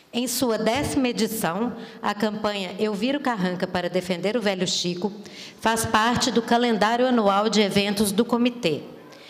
Em sua 10ª edição, a campanha Eu Viro Carranca para Defender o Velho Chico faz parte do calendário anual de eventos do comitê.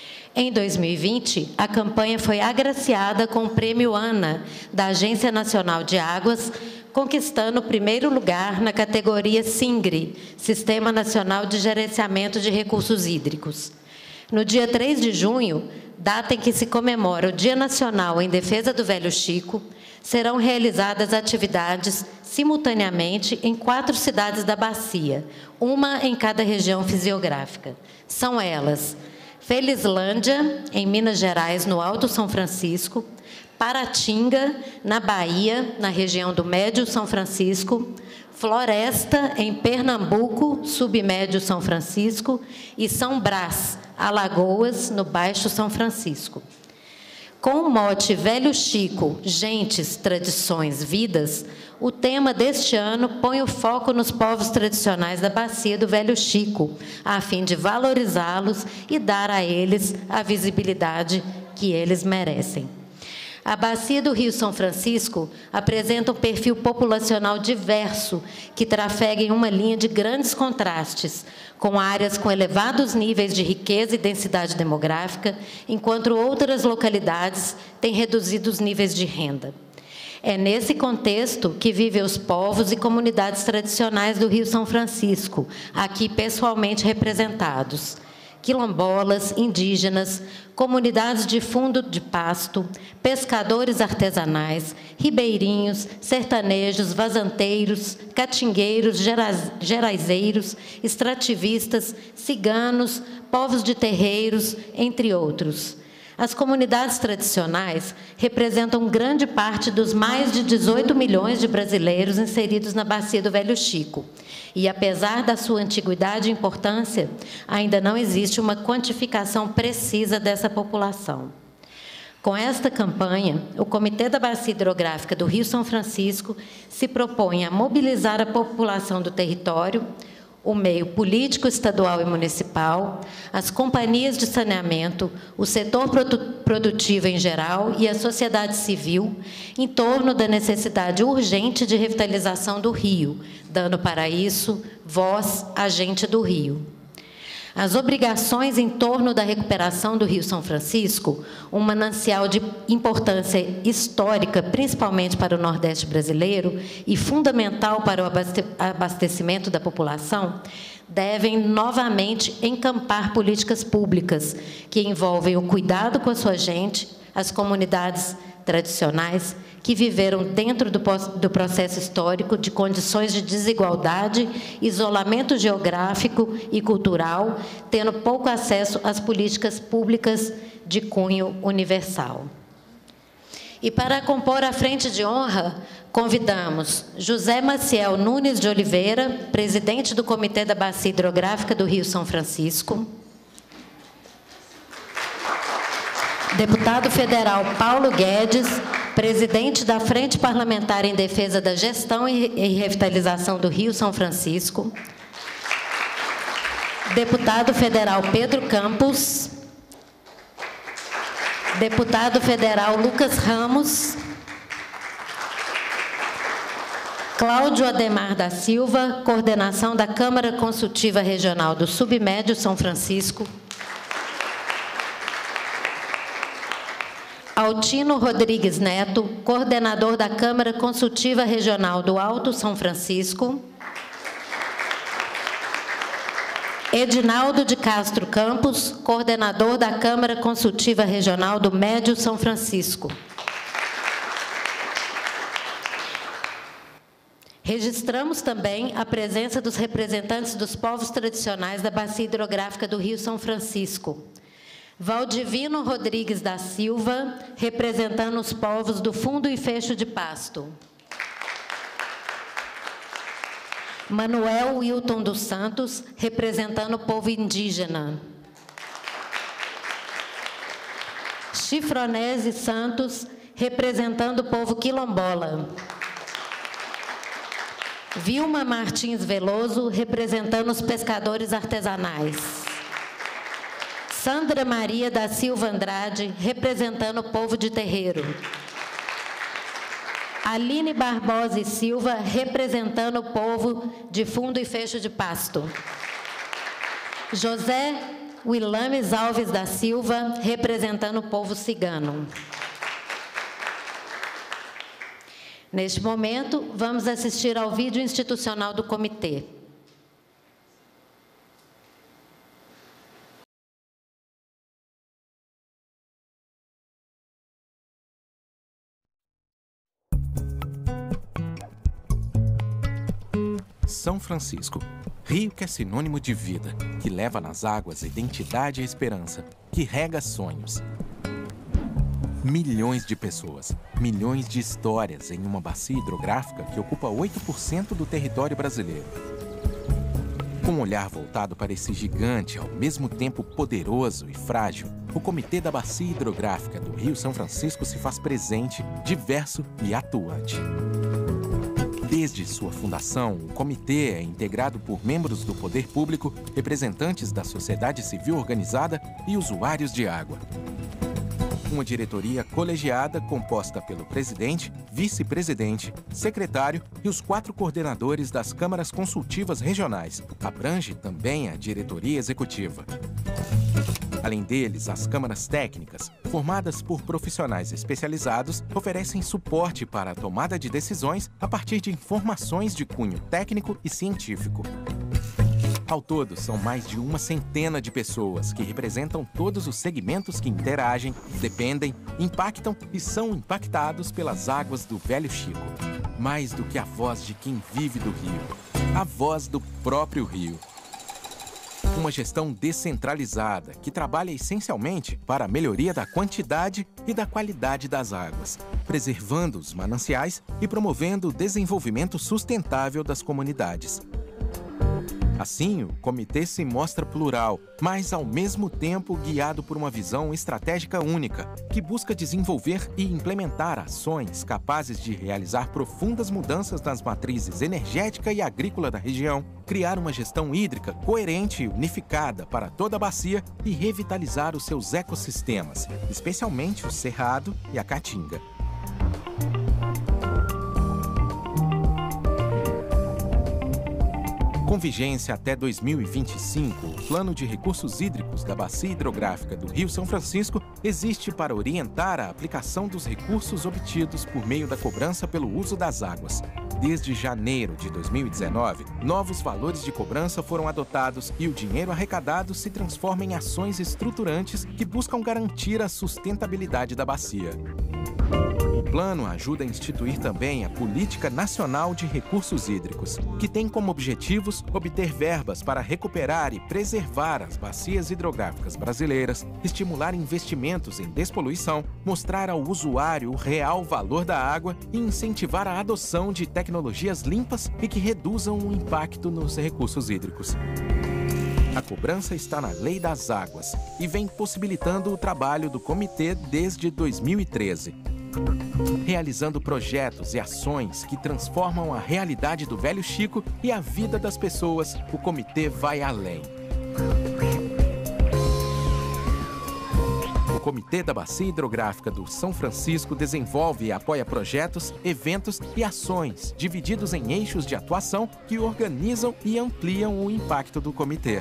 Em 2020, a campanha foi agraciada com o Prêmio ANA, da Agência Nacional de Águas, conquistando o 1º lugar na categoria SINGRE, Sistema Nacional de Gerenciamento de Recursos Hídricos. No dia 3 de junho, data em que se comemora o Dia Nacional em Defesa do Velho Chico, serão realizadas atividades simultaneamente em 4 cidades da bacia, uma em cada região fisiográfica. São elas: Felizlândia, em Minas Gerais, no Alto São Francisco; Paratinga, na Bahia, na região do Médio São Francisco; Floresta, em Pernambuco, submédio São Francisco; e São Brás, Alagoas, no Baixo São Francisco. Com o mote Velho Chico, Gentes, Tradições, Vidas, o tema deste ano põe o foco nos povos tradicionais da bacia do Velho Chico, a fim de valorizá-los e dar a eles a visibilidade que eles merecem. A bacia do Rio São Francisco apresenta um perfil populacional diverso, que trafega em uma linha de grandes contrastes, com áreas com elevados níveis de riqueza e densidade demográfica, enquanto outras localidades têm reduzidos níveis de renda. É nesse contexto que vivem os povos e comunidades tradicionais do Rio São Francisco, aqui pessoalmente representados: quilombolas, indígenas, comunidades de fundo de pasto, pescadores artesanais, ribeirinhos, sertanejos, vazanteiros, catingueiros, geraizeiros, extrativistas, ciganos, povos de terreiros, entre outros. As comunidades tradicionais representam grande parte dos mais de 18 milhões de brasileiros inseridos na bacia do Velho Chico. E, apesar da sua antiguidade e importância, ainda não existe uma quantificação precisa dessa população. Com esta campanha, o Comitê da Bacia Hidrográfica do Rio São Francisco se propõe a mobilizar a população do território, o meio político estadual e municipal, as companhias de saneamento, o setor produtivo em geral e a sociedade civil, em torno da necessidade urgente de revitalização do rio, dando para isso voz à gente do rio. As obrigações em torno da recuperação do Rio São Francisco, um manancial de importância histórica, principalmente para o Nordeste brasileiro, e fundamental para o abastecimento da população, devem novamente encampar políticas públicas que envolvem o cuidado com a sua gente, as comunidades tradicionais, que viveram dentro do processo histórico de condições de desigualdade, isolamento geográfico e cultural, tendo pouco acesso às políticas públicas de cunho universal. E para compor a frente de honra, convidamos José Maciel Nunes de Oliveira, presidente do Comitê da Bacia Hidrográfica do Rio São Francisco; deputado federal Paulo Guedes, presidente da Frente Parlamentar em Defesa da Gestão e Revitalização do Rio São Francisco; deputado federal Pedro Campos; deputado federal Lucas Ramos; Cláudio Ademar da Silva, coordenação da Câmara Consultiva Regional do Submédio São Francisco; Altino Rodrigues Neto, coordenador da Câmara Consultiva Regional do Alto São Francisco; Edinaldo de Castro Campos, coordenador da Câmara Consultiva Regional do Médio São Francisco. Registramos também a presença dos representantes dos povos tradicionais da Bacia Hidrográfica do Rio São Francisco: Valdivino Rodrigues da Silva, representando os povos do Fundo e Fecho de Pasto; Manuel Wilton dos Santos, representando o povo indígena; Chifronese Santos, representando o povo quilombola; Vilma Martins Veloso, representando os pescadores artesanais; Sandra Maria da Silva Andrade, representando o povo de terreiro; Aline Barbosa e Silva, representando o povo de Fundo e Fecho de Pasto. José Wilames Alves da Silva, representando o povo cigano. Neste momento, vamos assistir ao vídeo institucional do comitê. São Francisco, rio que é sinônimo de vida, que leva nas águas identidade e esperança, que rega sonhos. Milhões de pessoas, milhões de histórias em uma bacia hidrográfica que ocupa 8% do território brasileiro. Com um olhar voltado para esse gigante, ao mesmo tempo poderoso e frágil, o Comitê da Bacia Hidrográfica do Rio São Francisco se faz presente, diverso e atuante. Desde sua fundação, o comitê é integrado por membros do poder público, representantes da sociedade civil organizada e usuários de água. Uma diretoria colegiada composta pelo presidente, vice-presidente, secretário e os 4 coordenadores das câmaras consultivas regionais. Abrange também a diretoria executiva. Além deles, as câmaras técnicas, formadas por profissionais especializados, oferecem suporte para a tomada de decisões a partir de informações de cunho técnico e científico. Ao todo, são mais de 100 de pessoas que representam todos os segmentos que interagem, dependem, impactam e são impactados pelas águas do Velho Chico. Mais do que a voz de quem vive do rio, a voz do próprio rio. Uma gestão descentralizada que trabalha essencialmente para a melhoria da quantidade e da qualidade das águas, preservando os mananciais e promovendo o desenvolvimento sustentável das comunidades. Assim, o comitê se mostra plural, mas ao mesmo tempo guiado por uma visão estratégica única, que busca desenvolver e implementar ações capazes de realizar profundas mudanças nas matrizes energética e agrícola da região, criar uma gestão hídrica coerente e unificada para toda a bacia e revitalizar os seus ecossistemas, especialmente o Cerrado e a Caatinga. Com vigência até 2025, o Plano de Recursos Hídricos da Bacia Hidrográfica do Rio São Francisco existe para orientar a aplicação dos recursos obtidos por meio da cobrança pelo uso das águas. Desde janeiro de 2019, novos valores de cobrança foram adotados e o dinheiro arrecadado se transforma em ações estruturantes que buscam garantir a sustentabilidade da bacia. O plano ajuda a instituir também a Política Nacional de Recursos Hídricos, que tem como objetivos obter verbas para recuperar e preservar as bacias hidrográficas brasileiras, estimular investimentos em despoluição, mostrar ao usuário o real valor da água e incentivar a adoção de tecnologias limpas e que reduzam o impacto nos recursos hídricos. A cobrança está na Lei das Águas e vem possibilitando o trabalho do comitê desde 2013. Realizando projetos e ações que transformam a realidade do Velho Chico e a vida das pessoas, o comitê vai além. O Comitê da Bacia Hidrográfica do São Francisco desenvolve e apoia projetos, eventos e ações divididos em eixos de atuação que organizam e ampliam o impacto do comitê.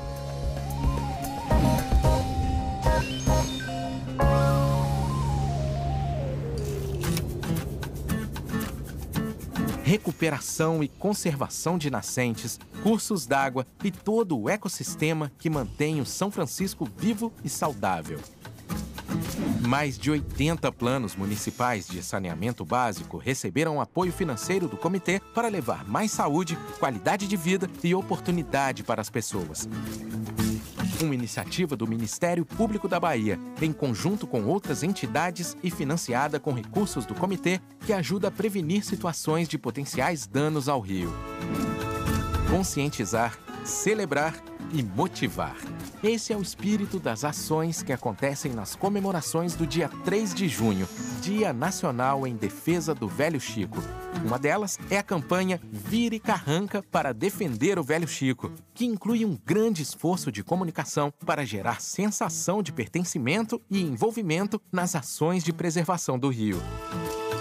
Recuperação e conservação de nascentes, cursos d'água e todo o ecossistema que mantém o São Francisco vivo e saudável. Mais de 80 planos municipais de saneamento básico receberam apoio financeiro do comitê para levar mais saúde, qualidade de vida e oportunidade para as pessoas. Uma iniciativa do Ministério Público da Bahia, em conjunto com outras entidades e financiada com recursos do comitê, que ajuda a prevenir situações de potenciais danos ao rio. Conscientizar, celebrar e motivar. Esse é o espírito das ações que acontecem nas comemorações do dia 3 de junho, Dia Nacional em Defesa do Velho Chico. Uma delas é a campanha Vire Carranca para defender o Velho Chico, que inclui um grande esforço de comunicação para gerar sensação de pertencimento e envolvimento nas ações de preservação do rio.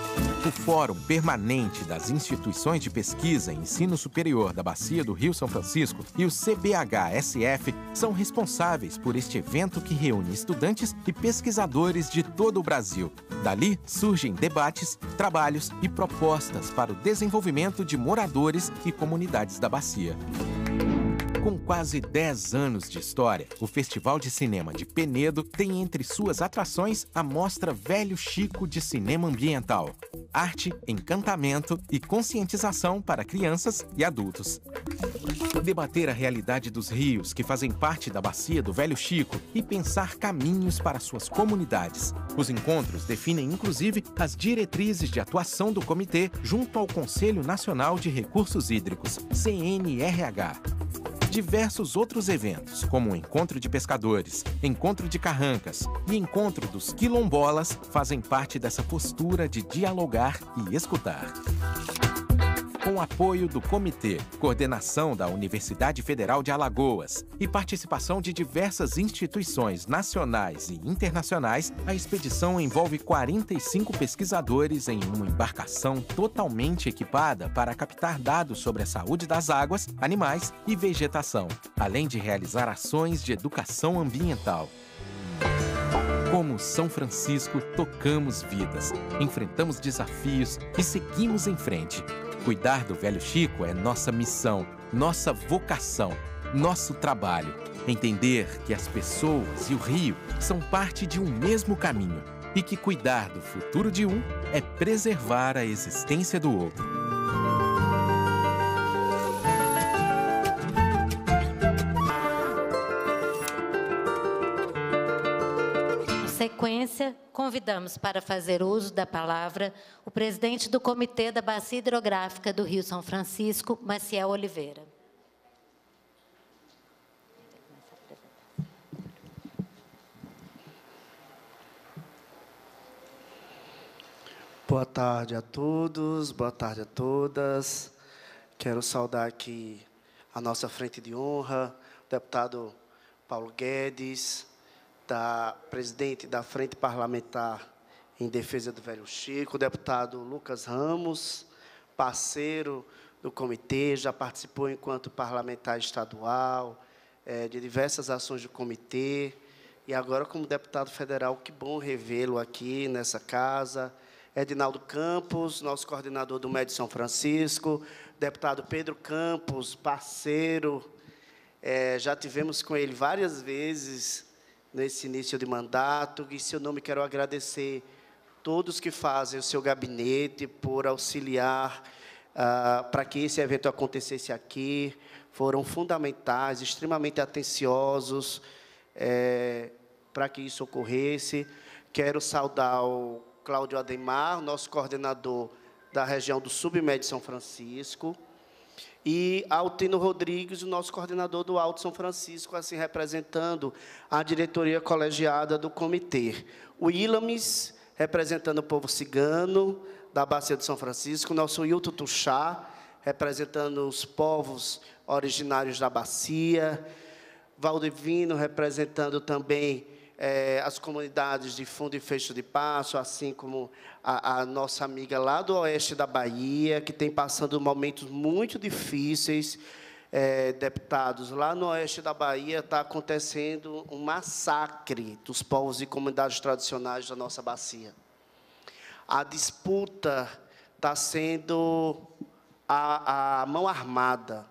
O Fórum Permanente das Instituições de Pesquisa e Ensino Superior da Bacia do Rio São Francisco e o CBHSF são responsáveis por este evento que reúne estudantes e pesquisadores de todo o Brasil. Dali surgem debates, trabalhos e propostas para o desenvolvimento de moradores e comunidades da Bacia. Com quase 10 anos de história, o Festival de Cinema de Penedo tem entre suas atrações a mostra Velho Chico de Cinema Ambiental. Arte, encantamento e conscientização para crianças e adultos. Debater a realidade dos rios que fazem parte da bacia do Velho Chico e pensar caminhos para suas comunidades. Os encontros definem, inclusive, as diretrizes de atuação do comitê junto ao Conselho Nacional de Recursos Hídricos, CNRH. Diversos outros eventos, como o Encontro de Pescadores, Encontro de Carrancas e Encontro dos Quilombolas, fazem parte dessa postura de dialogar e escutar. Com apoio do Comitê, coordenação da Universidade Federal de Alagoas e participação de diversas instituições nacionais e internacionais, a expedição envolve 45 pesquisadores em uma embarcação totalmente equipada para captar dados sobre a saúde das águas, animais e vegetação, além de realizar ações de educação ambiental. Como São Francisco, tocamos vidas, enfrentamos desafios e seguimos em frente. Cuidar do Velho Chico é nossa missão, nossa vocação, nosso trabalho. Entender que as pessoas e o rio são parte de um mesmo caminho e que cuidar do futuro de um é preservar a existência do outro. Sequência, convidamos para fazer uso da palavra o presidente do Comitê da Bacia Hidrográfica do Rio São Francisco, Maciel Oliveira. Boa tarde a todos, boa tarde a todas. Quero saudar aqui a nossa frente de honra, o deputado Paulo Guedes, presidente da Frente Parlamentar em Defesa do Velho Chico, o deputado Lucas Ramos, parceiro do comitê, já participou enquanto parlamentar estadual, de diversas ações do comitê, e agora como deputado federal, que bom revê-lo aqui nessa casa. Edinaldo Campos, nosso coordenador do MED São Francisco, deputado Pedro Campos, parceiro, já tivemos com ele várias vezes nesse início de mandato, e, em seu nome, quero agradecer todos que fazem o seu gabinete por auxiliar para que esse evento acontecesse aqui. Foram fundamentais, extremamente atenciosos para que isso ocorresse. Quero saudar o Cláudio Ademar, nosso coordenador da região do Submed São Francisco, e Altino Rodrigues, o nosso coordenador do Alto São Francisco, assim representando a diretoria colegiada do comitê. O Ilames, representando o povo cigano da Bacia de São Francisco, nosso Hilton Tuxá, representando os povos originários da Bacia, Valdivino, representando também as comunidades de Fundo e Fecho de Passo, assim como a nossa amiga lá do oeste da Bahia, que tem passando momentos muito difíceis. Deputados, lá no oeste da Bahia está acontecendo um massacre dos povos e comunidades tradicionais da nossa bacia. A disputa está sendo a mão armada.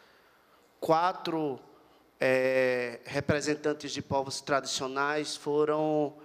4 representantes de povos tradicionais foram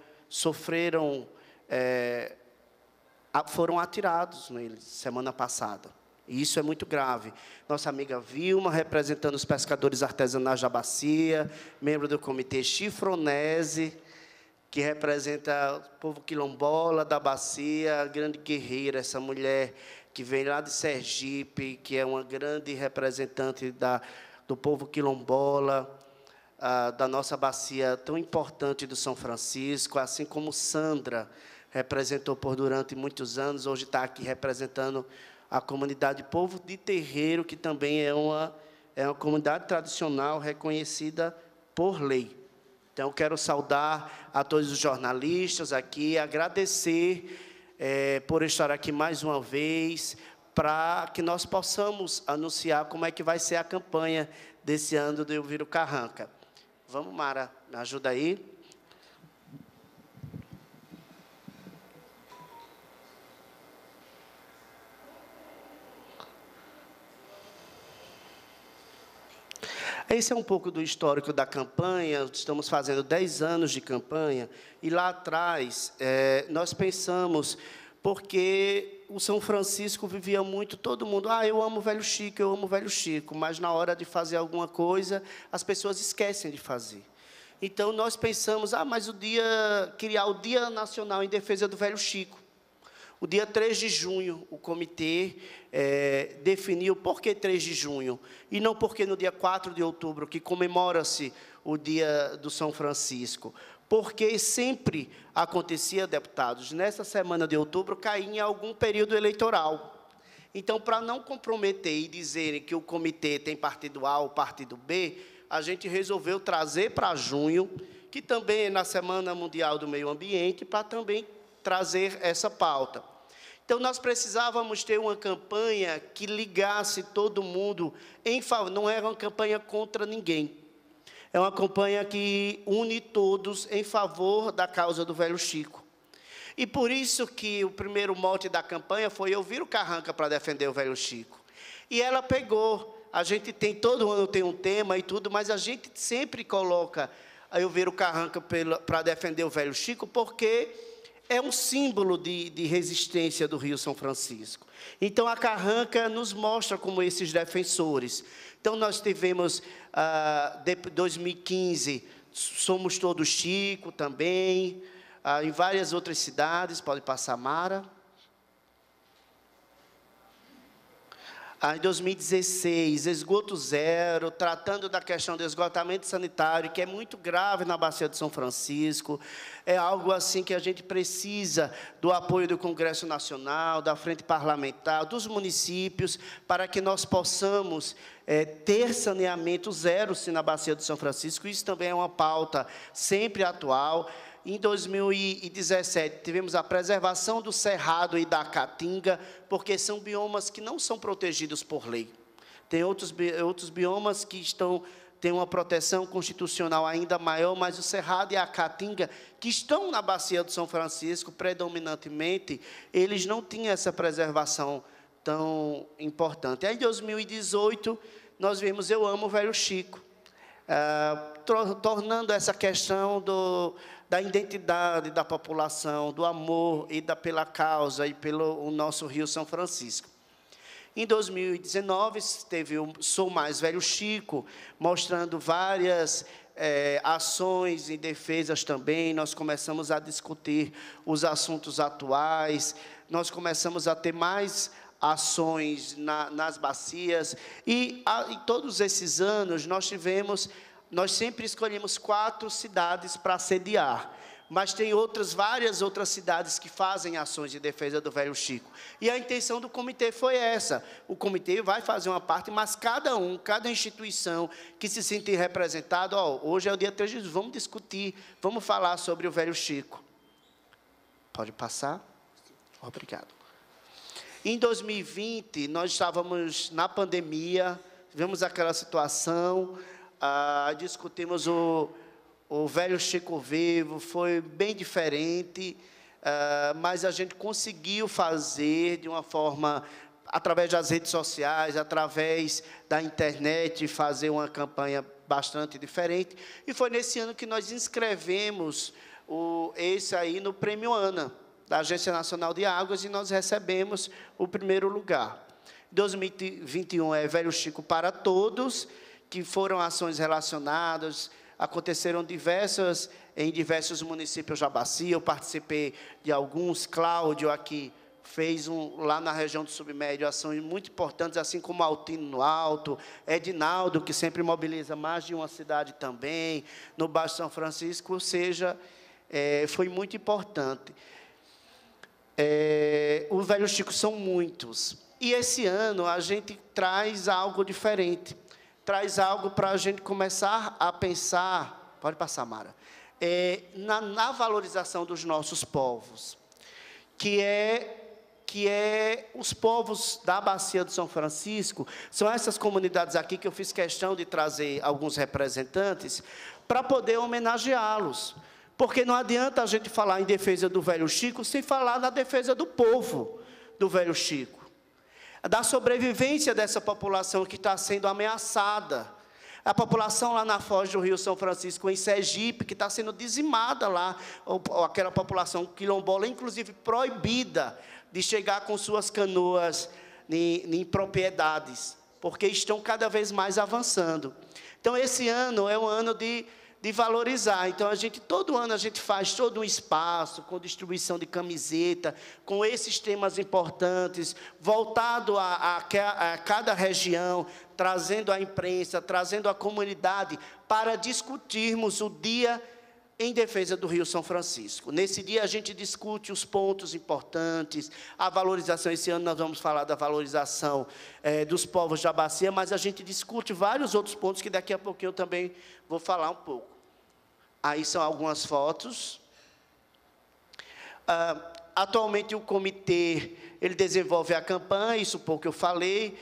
atirados neles semana passada. E isso é muito grave. Nossa amiga Vilma, representando os pescadores artesanais da bacia, membro do comitê Chifronese, que representa o povo quilombola da bacia, grande guerreira, essa mulher que vem lá de Sergipe, que é uma grande representante do povo quilombola, da nossa bacia tão importante do São Francisco, assim como Sandra representou durante muitos anos, hoje está aqui representando a comunidade Povo de Terreiro, que também é uma comunidade tradicional reconhecida por lei. Então, quero saudar a todos os jornalistas aqui, agradecer por estar aqui mais uma vez, para que nós possamos anunciar como é que vai ser a campanha desse ano do Eu Viro Carranca. Vamos, Mara, me ajuda aí. Esse é um pouco do histórico da campanha. Estamos fazendo 10 anos de campanha, e lá atrás nós pensamos, porque o São Francisco vivia muito, todo mundo, eu amo o Velho Chico, eu amo o Velho Chico, mas na hora de fazer alguma coisa, as pessoas esquecem de fazer. Então, nós pensamos, mas criar o Dia Nacional em Defesa do Velho Chico. O dia 3 de junho, o comitê definiu por que 3 de junho, e não porque no dia 4 de outubro, que comemora-se o dia do São Francisco, porque sempre acontecia, deputados, nessa semana de outubro, caía em algum período eleitoral. Então, para não comprometer e dizerem que o comitê tem partido A ou partido B, a gente resolveu trazer para junho, que também é na Semana Mundial do Meio Ambiente, para também trazer essa pauta. Então, nós precisávamos ter uma campanha que ligasse todo mundo em favor. Não era uma campanha contra ninguém. É uma campanha que une todos em favor da causa do Velho Chico. E por isso que o primeiro mote da campanha foi Eu Viro Carranca para defender o Velho Chico. E ela pegou. A gente tem, todo ano tem um tema e tudo, mas a gente sempre coloca Eu Viro Carranca para defender o Velho Chico, porque é um símbolo de resistência do Rio São Francisco. Então, a Carranca nos mostra como esses defensores. Então, nós tivemos, em 2015, Somos Todos Chico também, em várias outras cidades, pode passar, Mara. Em 2016, esgoto zero, tratando da questão do esgotamento sanitário, que é muito grave na Bacia de São Francisco. É algo assim que a gente precisa do apoio do Congresso Nacional, da Frente Parlamentar, dos municípios, para que nós possamos ter saneamento zero na Bacia de São Francisco. Isso também é uma pauta sempre atual. Em 2017, tivemos a preservação do Cerrado e da Caatinga, porque são biomas que não são protegidos por lei. Tem outros biomas que têm uma proteção constitucional ainda maior, mas o Cerrado e a Caatinga, que estão na Bacia do São Francisco, predominantemente, eles não tinham essa preservação tão importante. Aí, em 2018, nós vimos Eu Amo o Velho Chico, tornando essa questão da identidade da população, do amor e pela causa e pelo nosso Rio São Francisco. Em 2019, teve o Sou Mais Velho Chico, mostrando várias ações e defesas também. Nós começamos a discutir os assuntos atuais, nós começamos a ter mais ações nas bacias, e em todos esses anos nós sempre escolhemos 4 cidades para sediar, mas tem várias outras cidades que fazem ações de defesa do Velho Chico. E a intenção do comitê foi essa. O comitê vai fazer uma parte, mas cada instituição que se sentir representado, hoje é o dia 3 de julho, vamos discutir, vamos falar sobre o Velho Chico. Pode passar? Obrigado. Em 2020, nós estávamos na pandemia, tivemos aquela situação, discutimos o Velho Chico vivo, foi bem diferente, mas a gente conseguiu fazer de uma forma, através das redes sociais, através da internet, fazer uma campanha bastante diferente. E foi nesse ano que nós inscrevemos esse aí no Prêmio ANA, da Agência Nacional de Águas, e nós recebemos o primeiro lugar. 2021 é Velho Chico para Todos, que foram ações relacionadas, aconteceram em diversos municípios da Bacia. Eu participei de alguns, Cláudio aqui fez lá na região do Submédio, ações muito importantes, assim como Altino no Alto, Edinaldo, que sempre mobiliza mais de uma cidade também, no Baixo São Francisco, ou seja, foi muito importante. Os Velhos Chicos são muitos. E esse ano a gente traz algo diferente. Traz algo para a gente começar a pensar, pode passar, Mara, na valorização dos nossos povos. que é os povos da Bacia do São Francisco. São essas comunidades aqui que eu fiz questão de trazer alguns representantes para poder homenageá-los. Porque não adianta a gente falar em defesa do Velho Chico sem falar na defesa do povo do Velho Chico, da sobrevivência dessa população que está sendo ameaçada. A população lá na foz do Rio São Francisco, em Sergipe, que está sendo dizimada lá, aquela população quilombola, inclusive proibida de chegar com suas canoas em propriedades, porque estão cada vez mais avançando. Então, esse ano é um ano de valorizar. Então, todo ano a gente faz todo um espaço com distribuição de camiseta, com esses temas importantes, voltado a cada região, trazendo a imprensa, trazendo a comunidade, para discutirmos o dia em defesa do Rio São Francisco. Nesse dia, a gente discute os pontos importantes, a valorização. Esse ano nós vamos falar da valorização dos povos da bacia, mas a gente discute vários outros pontos que daqui a pouquinho eu também vou falar um pouco. Aí são algumas fotos. Atualmente, o comitê ele desenvolve a campanha, isso pouco eu falei,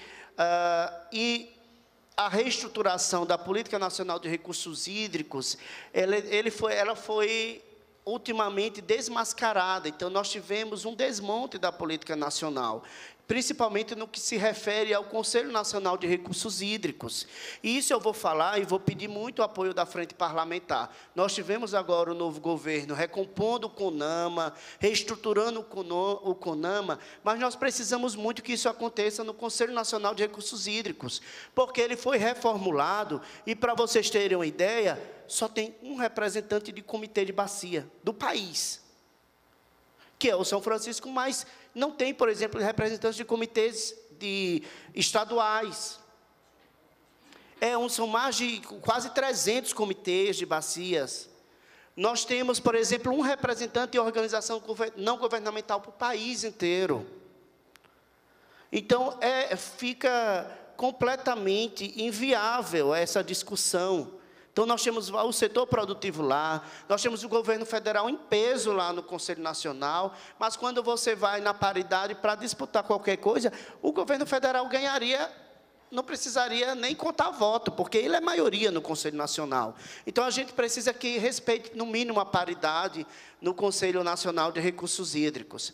e a reestruturação da Política Nacional de Recursos Hídricos, ela foi ultimamente desmascarada. Então, nós tivemos um desmonte da política nacional, principalmente no que se refere ao Conselho Nacional de Recursos Hídricos. E isso eu vou falar e vou pedir muito apoio da Frente Parlamentar. Nós tivemos agora o novo governo recompondo o CONAMA, reestruturando o CONAMA, mas nós precisamos muito que isso aconteça no Conselho Nacional de Recursos Hídricos, porque ele foi reformulado e, para vocês terem uma ideia, só tem um representante de comitê de bacia do país, que é o São Francisco, mas não tem, por exemplo, representantes de comitês estaduais. São mais de quase 300 comitês de bacias. Nós temos, por exemplo, um representante de organização não governamental para o país inteiro. Então, fica completamente inviável essa discussão. Então, nós temos o setor produtivo lá, nós temos o governo federal em peso lá no Conselho Nacional, mas quando você vai na paridade para disputar qualquer coisa, o governo federal ganharia, não precisaria nem contar voto, porque ele é maioria no Conselho Nacional. Então, a gente precisa que respeite, no mínimo, a paridade no Conselho Nacional de Recursos Hídricos.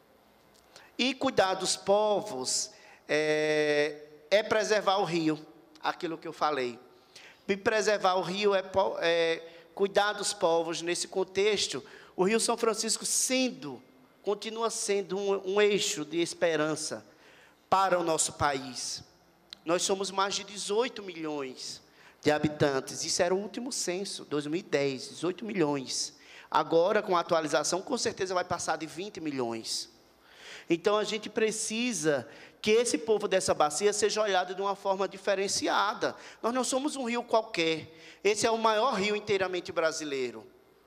E cuidar dos povos é preservar o rio, aquilo que eu falei. E preservar o rio é cuidar dos povos. Nesse contexto, o Rio São Francisco continua sendo um eixo de esperança para o nosso país. Nós somos mais de 18 milhões de habitantes. Isso era o último censo, 2010, 18 milhões. Agora, com a atualização, com certeza vai passar de 20 milhões. Então, a gente precisa que esse povo dessa bacia seja olhado de uma forma diferenciada. Nós não somos um rio qualquer. Esse é o maior rio inteiramente brasileiro.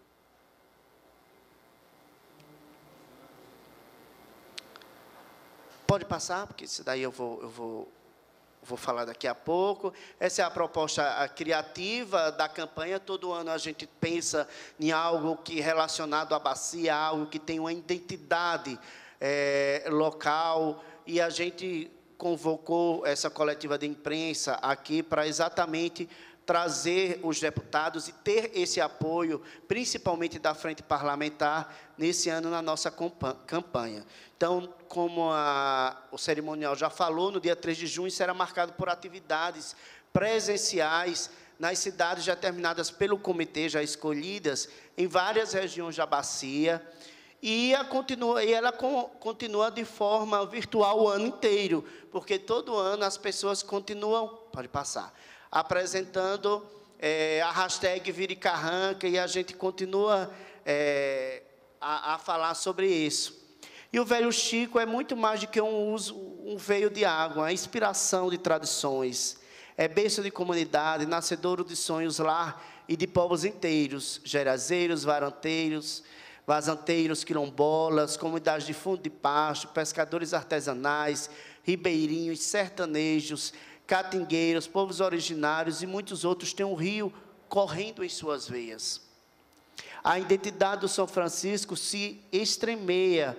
Pode passar, porque isso daí eu vou falar daqui a pouco. Essa é a proposta criativa da campanha. Todo ano a gente pensa em algo relacionado à bacia, algo que tem uma identidade local, e a gente convocou essa coletiva de imprensa aqui para exatamente trazer os deputados e ter esse apoio, principalmente da Frente Parlamentar, nesse ano na nossa campanha. Então, como o cerimonial já falou, no dia 3 de junho será marcado por atividades presenciais nas cidades determinadas pelo comitê, já escolhidas, em várias regiões da bacia, e ela continua de forma virtual o ano inteiro, porque todo ano as pessoas continuam, pode passar, apresentando a hashtag Viricarranca, e a gente continua a falar sobre isso. E o Velho Chico é muito mais do que um veio de água, é inspiração de tradições, é berço de comunidade, nascedouro de sonhos lá e de povos inteiros, gerazeiros, vazanteiros, quilombolas, comunidades de fundo de pasto, pescadores artesanais, ribeirinhos, sertanejos, catingueiros, povos originários e muitos outros têm um rio correndo em suas veias. A identidade do São Francisco se estremeia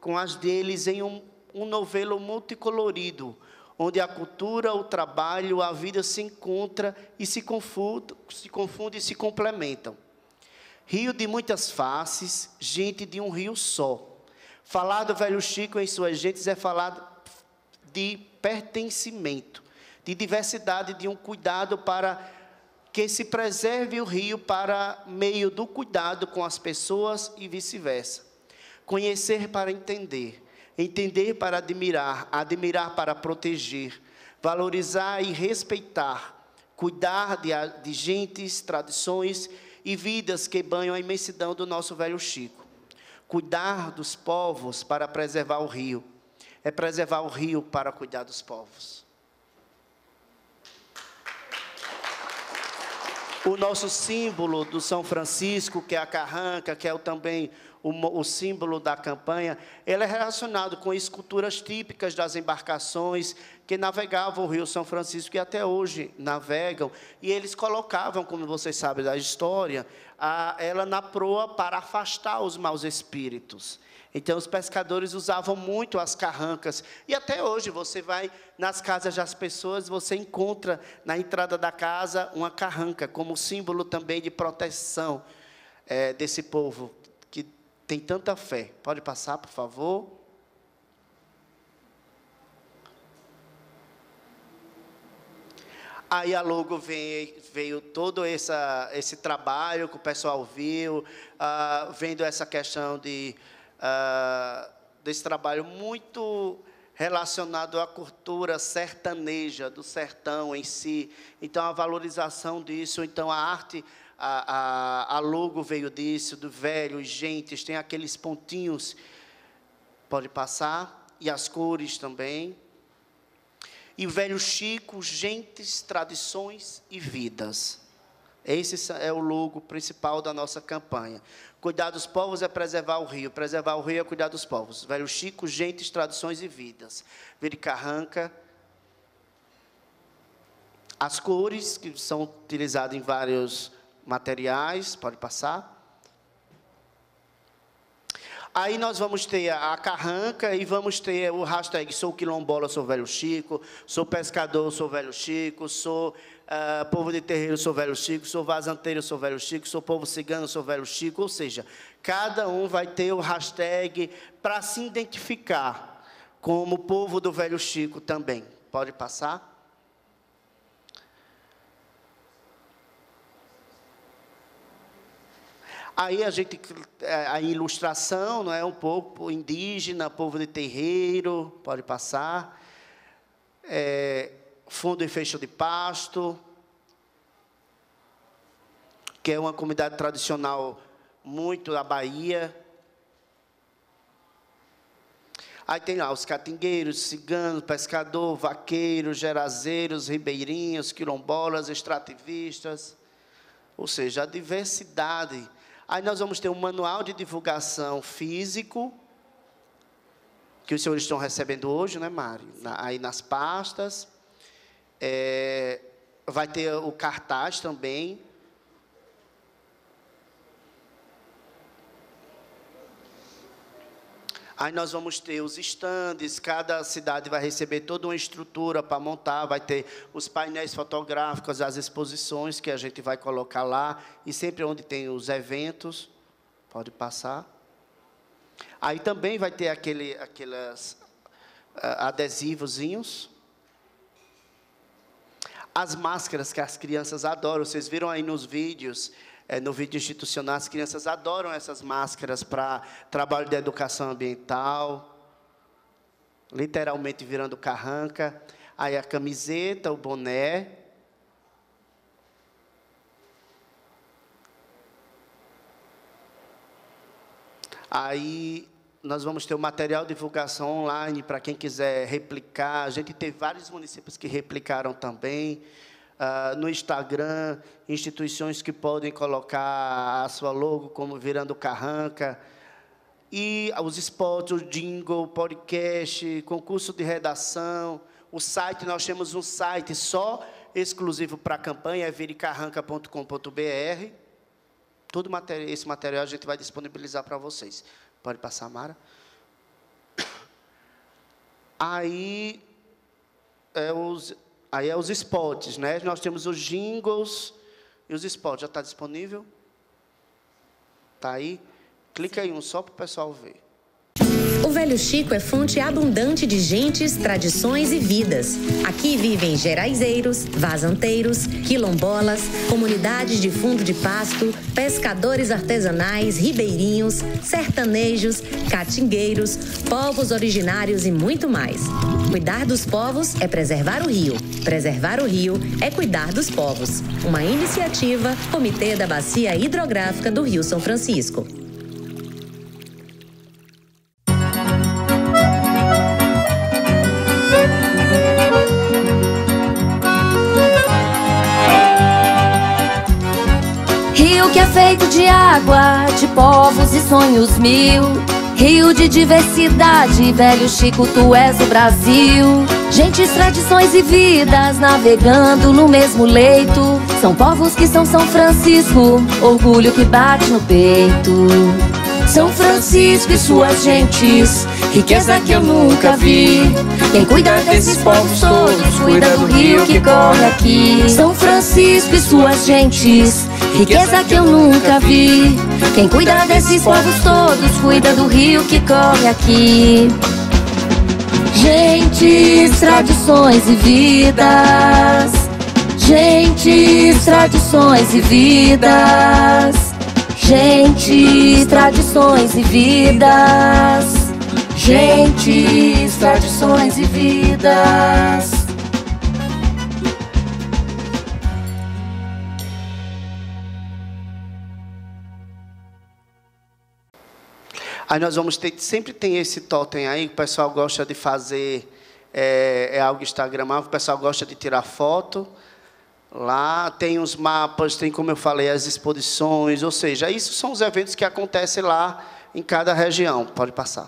com as deles em um novelo multicolorido, onde a cultura, o trabalho, a vida se encontram e se confundem e se complementam. Rio de muitas faces, gente de um rio só. Falar do velho Chico em suas gentes é falar de pertencimento, de diversidade, de um cuidado para que se preserve o rio para meio do cuidado com as pessoas e vice-versa. Conhecer para entender, entender para admirar, admirar para proteger, valorizar e respeitar, cuidar de gentes, tradições e vidas que banham a imensidão do nosso velho Chico. Cuidar dos povos para preservar o rio, é preservar o rio para cuidar dos povos. O nosso símbolo do São Francisco, que é a carranca, que é também o símbolo da campanha, ele é relacionado com esculturas típicas das embarcações que navegavam o Rio São Francisco e até hoje navegam. E eles colocavam, como vocês sabem da história, ela na proa para afastar os maus espíritos. Então, os pescadores usavam muito as carrancas. E até hoje, você vai nas casas das pessoas, você encontra na entrada da casa uma carranca, como símbolo também de proteção desse povo, que tem tanta fé. Pode passar, por favor. Aí a logo veio todo esse trabalho que o pessoal viu, vendo essa questão desse trabalho muito relacionado à cultura sertaneja, do sertão em si. Então, a valorização disso, então a arte, a logo veio disso, do velho, gentes, tem aqueles pontinhos, pode passar, e as cores também. E o velho Chico, gentes, tradições e vidas. Esse é o logo principal da nossa campanha. Cuidar dos povos é preservar o rio é cuidar dos povos. Velho Chico, gentes, tradições e vidas. Vira carranca. As cores, que são utilizadas em vários materiais, pode passar. Aí nós vamos ter a carranca e vamos ter o hashtag sou quilombola, sou velho Chico, sou pescador, sou velho Chico, sou povo de terreiro, sou velho Chico, sou vazanteiro, sou velho Chico, sou povo cigano, sou velho Chico. Ou seja, cada um vai ter o hashtag para se identificar como povo do velho Chico também. Pode passar? Aí a ilustração, não é, um pouco indígena, povo de terreiro, pode passar. Fundo e fecho de pasto, que é uma comunidade tradicional muito da Bahia. Aí tem lá os catingueiros, ciganos, pescador, vaqueiros, gerazeiros, ribeirinhos, quilombolas, extrativistas. Ou seja, a diversidade. Aí nós vamos ter um manual de divulgação físico, que os senhores estão recebendo hoje, né, Mário? Aí nas pastas. Vai ter o cartaz também. Aí nós vamos ter os estandes, cada cidade vai receber toda uma estrutura para montar, vai ter os painéis fotográficos, as exposições que a gente vai colocar lá, e sempre onde tem os eventos, pode passar. Aí também vai ter aqueles adesivozinhos. As máscaras que as crianças adoram, vocês viram aí nos vídeos, no vídeo institucional, as crianças adoram essas máscaras para trabalho de educação ambiental, literalmente virando carranca. Aí a camiseta, o boné. Aí nós vamos ter o material de divulgação online para quem quiser replicar. A gente teve vários municípios que replicaram também. No Instagram, instituições que podem colocar a sua logo como virando carranca. E os spots, o jingle, podcast, concurso de redação. O site, nós temos um site só exclusivo para a campanha, é viricarranca.com.br. Todo esse material a gente vai disponibilizar para vocês. Pode passar, Mara? Aí é os spots, né? Nós temos os jingles e os spots. Já está disponível? Está aí? Clica aí um só para o pessoal ver. O Velho Chico é fonte abundante de gentes, tradições e vidas. Aqui vivem geraizeiros, vazanteiros, quilombolas, comunidades de fundo de pasto, pescadores artesanais, ribeirinhos, sertanejos, catingueiros, povos originários e muito mais. Cuidar dos povos é preservar o rio. Preservar o rio é cuidar dos povos. Uma iniciativa Comitê da Bacia Hidrográfica do Rio São Francisco. Rio que é feito de água, de povos e sonhos mil. Rio de diversidade, Velho Chico, tu és o Brasil. Gentes, tradições e vidas navegando no mesmo leito. São povos que são São Francisco, orgulho que bate no peito. São Francisco e suas gentes, riqueza que eu nunca vi. Quem cuida desses povos todos, cuida do rio que corre aqui. São Francisco e suas gentes, riqueza que eu nunca vi. Quem cuida desses povos todos, cuida do rio que corre aqui. Gentes, tradições e vidas. Gentes, tradições e vidas. Gentes, tradições e vidas. Gentes, tradições e vidas. Aí nós vamos ter, sempre tem esse totem aí, que o pessoal gosta de fazer, é algo instagramável, o pessoal gosta de tirar foto. Lá tem os mapas, tem, como eu falei, as exposições, ou seja, isso são os eventos que acontecem lá em cada região. Pode passar.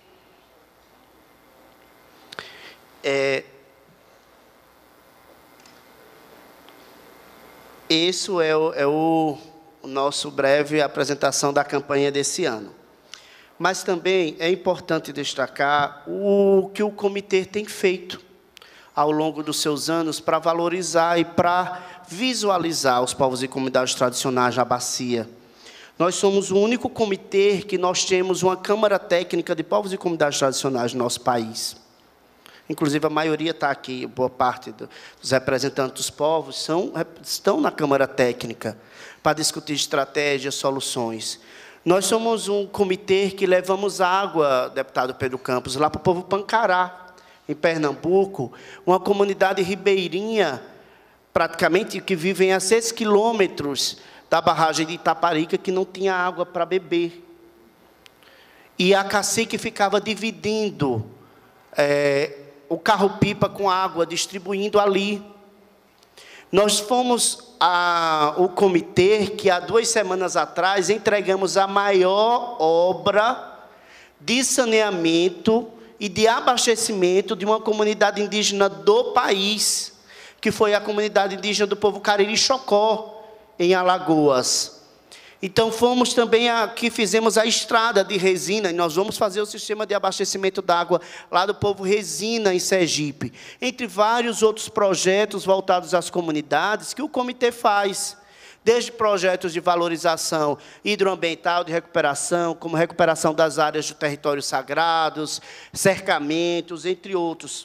Isso é o nosso breve apresentação da campanha desse ano. Mas também é importante destacar o que o comitê tem feito ao longo dos seus anos para valorizar e para visualizar os povos e comunidades tradicionais na bacia. Nós somos o único comitê que nós temos uma Câmara Técnica de Povos e Comunidades Tradicionais no nosso país. Inclusive, a maioria está aqui, boa parte dos representantes dos povos estão na Câmara Técnica para discutir estratégias, soluções. Nós somos um comitê que levamos água, deputado Pedro Campos, lá para o povo Pancará, em Pernambuco, uma comunidade ribeirinha, praticamente, que vivem a 6 quilômetros da barragem de Itaparica, que não tinha água para beber. E a cacique ficava dividindo o carro-pipa com água, distribuindo ali. Nós fomos o comitê que, há 2 semanas atrás, entregamos a maior obra de saneamento e de abastecimento de uma comunidade indígena do país, que foi a comunidade indígena do povo Cariri-Chocó, em Alagoas. Então, fomos também aqui, fizemos a estrada de Resina, e nós vamos fazer o sistema de abastecimento d'água lá do povo Resina, em Sergipe, entre vários outros projetos voltados às comunidades que o comitê faz, desde projetos de valorização hidroambiental, de recuperação, como recuperação das áreas de territórios sagrados, cercamentos, entre outros.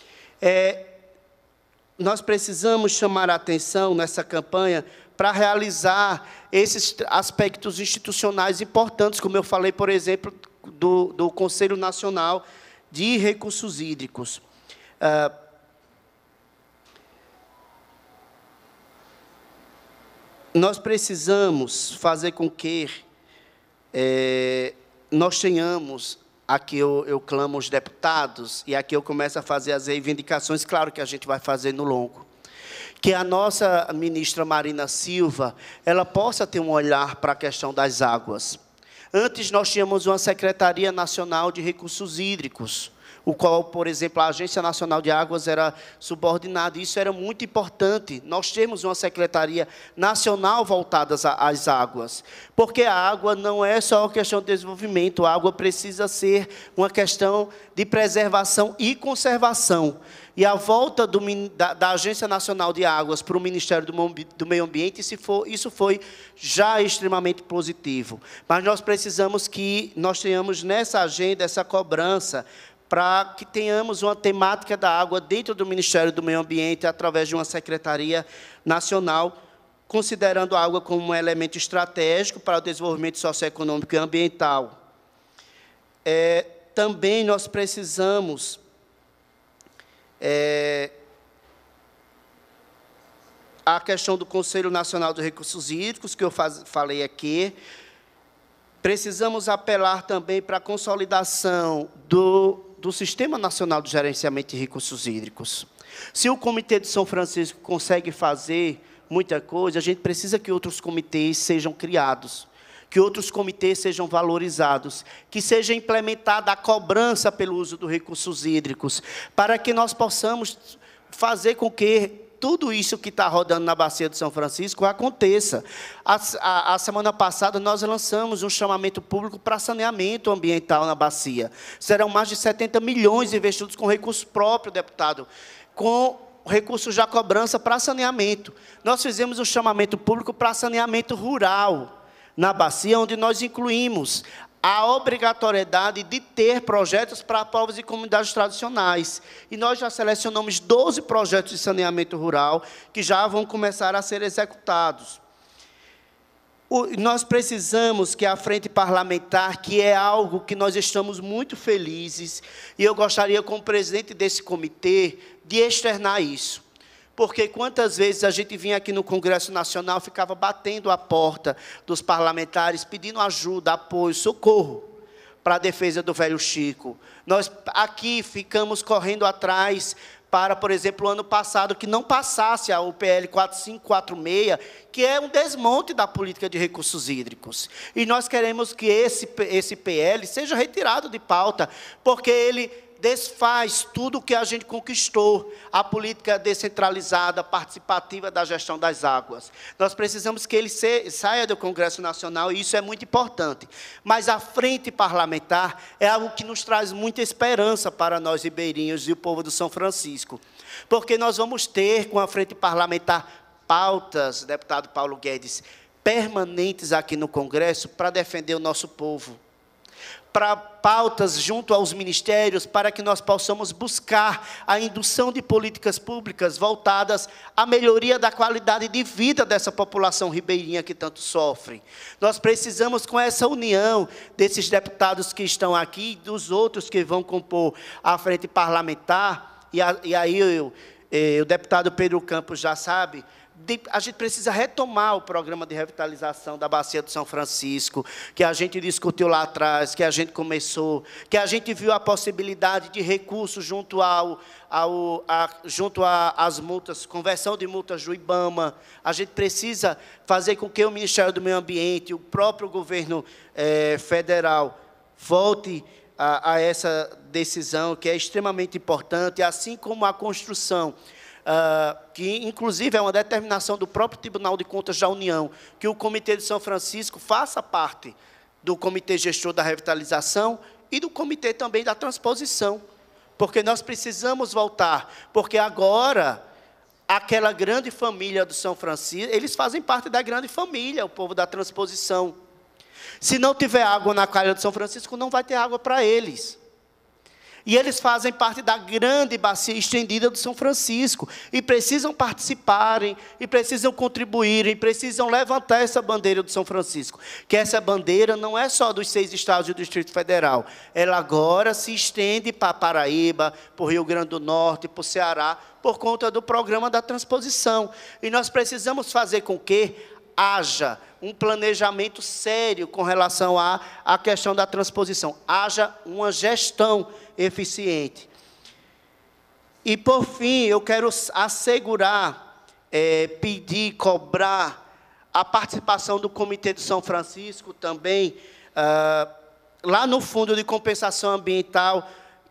Nós precisamos chamar a atenção nessa campanha para realizar esses aspectos institucionais importantes, como eu falei, por exemplo, do Conselho Nacional de Recursos Hídricos. Nós precisamos fazer com que nós tenhamos, aqui eu clamo os deputados, e aqui eu começo a fazer as reivindicações, claro que a gente vai fazer no longo, que a nossa ministra Marina Silva, ela possa ter um olhar para a questão das águas. Antes nós tínhamos uma Secretaria Nacional de Recursos Hídricos, o qual, por exemplo, a Agência Nacional de Águas era subordinada. Isso era muito importante, nós temos uma Secretaria Nacional voltada às águas, porque a água não é só uma questão de desenvolvimento, a água precisa ser uma questão de preservação e conservação. E a volta da Agência Nacional de Águas para o Ministério do Meio Ambiente, isso foi já extremamente positivo. Mas nós precisamos que nós tenhamos nessa agenda essa cobrança para que tenhamos uma temática da água dentro do Ministério do Meio Ambiente, através de uma Secretaria Nacional, considerando a água como um elemento estratégico para o desenvolvimento socioeconômico e ambiental. Também nós precisamos a questão do Conselho Nacional dos Recursos Hídricos, que eu falei aqui. Precisamos apelar também para a consolidação do Sistema Nacional de Gerenciamento de Recursos Hídricos. Se o Comitê de São Francisco consegue fazer muita coisa, a gente precisa que outros comitês sejam criados, que outros comitês sejam valorizados, que seja implementada a cobrança pelo uso dos recursos hídricos, para que nós possamos fazer com que tudo isso que está rodando na Bacia de São Francisco aconteça. A semana passada, nós lançamos um chamamento público para saneamento ambiental na Bacia. Serão mais de 70 milhões investidos com recurso próprio, deputado, com recursos de cobrança para saneamento. Nós fizemos um chamamento público para saneamento rural na Bacia, onde nós incluímos a obrigatoriedade de ter projetos para povos e comunidades tradicionais. E nós já selecionamos 12 projetos de saneamento rural que já vão começar a ser executados. Nós precisamos que a frente parlamentar, que é algo que nós estamos muito felizes, e eu gostaria, como presidente desse comitê, de externar isso. Porque quantas vezes a gente vinha aqui no Congresso Nacional, ficava batendo a porta dos parlamentares, pedindo ajuda, apoio, socorro para a defesa do Velho Chico. Nós aqui ficamos correndo atrás para, por exemplo, o ano passado, que não passasse a UPL 4546, que é um desmonte da política de recursos hídricos. E nós queremos que esse PL seja retirado de pauta, porque ele desfaz tudo o que a gente conquistou, a política descentralizada, participativa da gestão das águas. Nós precisamos que ele saia do Congresso Nacional, e isso é muito importante. Mas a frente parlamentar é algo que nos traz muita esperança para nós ribeirinhos e o povo do São Francisco. Porque nós vamos ter, com a frente parlamentar, pautas, deputado Paulo Guedes, permanentes aqui no Congresso para defender o nosso povo, para pautas junto aos ministérios, para que nós possamos buscar a indução de políticas públicas voltadas à melhoria da qualidade de vida dessa população ribeirinha que tanto sofre. Nós precisamos, com essa união desses deputados que estão aqui, dos outros que vão compor a frente parlamentar, e aí o deputado Pedro Campos já sabe, a gente precisa retomar o programa de revitalização da Bacia do São Francisco, que a gente discutiu lá atrás, que a gente começou, que a gente viu a possibilidade de recursos junto às multas, conversão de multas do IBAMA. A gente precisa fazer com que o Ministério do Meio Ambiente, o próprio governo federal, volte a essa decisão, que é extremamente importante, assim como a construção, que, inclusive, é uma determinação do próprio Tribunal de Contas da União, que o Comitê de São Francisco faça parte do Comitê Gestor da Revitalização e do Comitê também da Transposição, porque nós precisamos voltar, porque agora, aquela grande família do São Francisco, eles fazem parte da grande família, o povo da Transposição. Se não tiver água na calha do São Francisco, não vai ter água para eles. E eles fazem parte da grande bacia estendida do São Francisco, e precisam participarem, e precisam contribuírem, precisam levantar essa bandeira do São Francisco, que essa bandeira não é só dos 6 estados do Distrito Federal, ela agora se estende para Paraíba, para o Rio Grande do Norte, para o Ceará, por conta do programa da transposição. E nós precisamos fazer com que haja um planejamento sério com relação à questão da transposição, haja uma gestão eficiente. E, por fim, eu quero assegurar, pedir, cobrar a participação do Comitê de São Francisco também, lá no Fundo de Compensação Ambiental,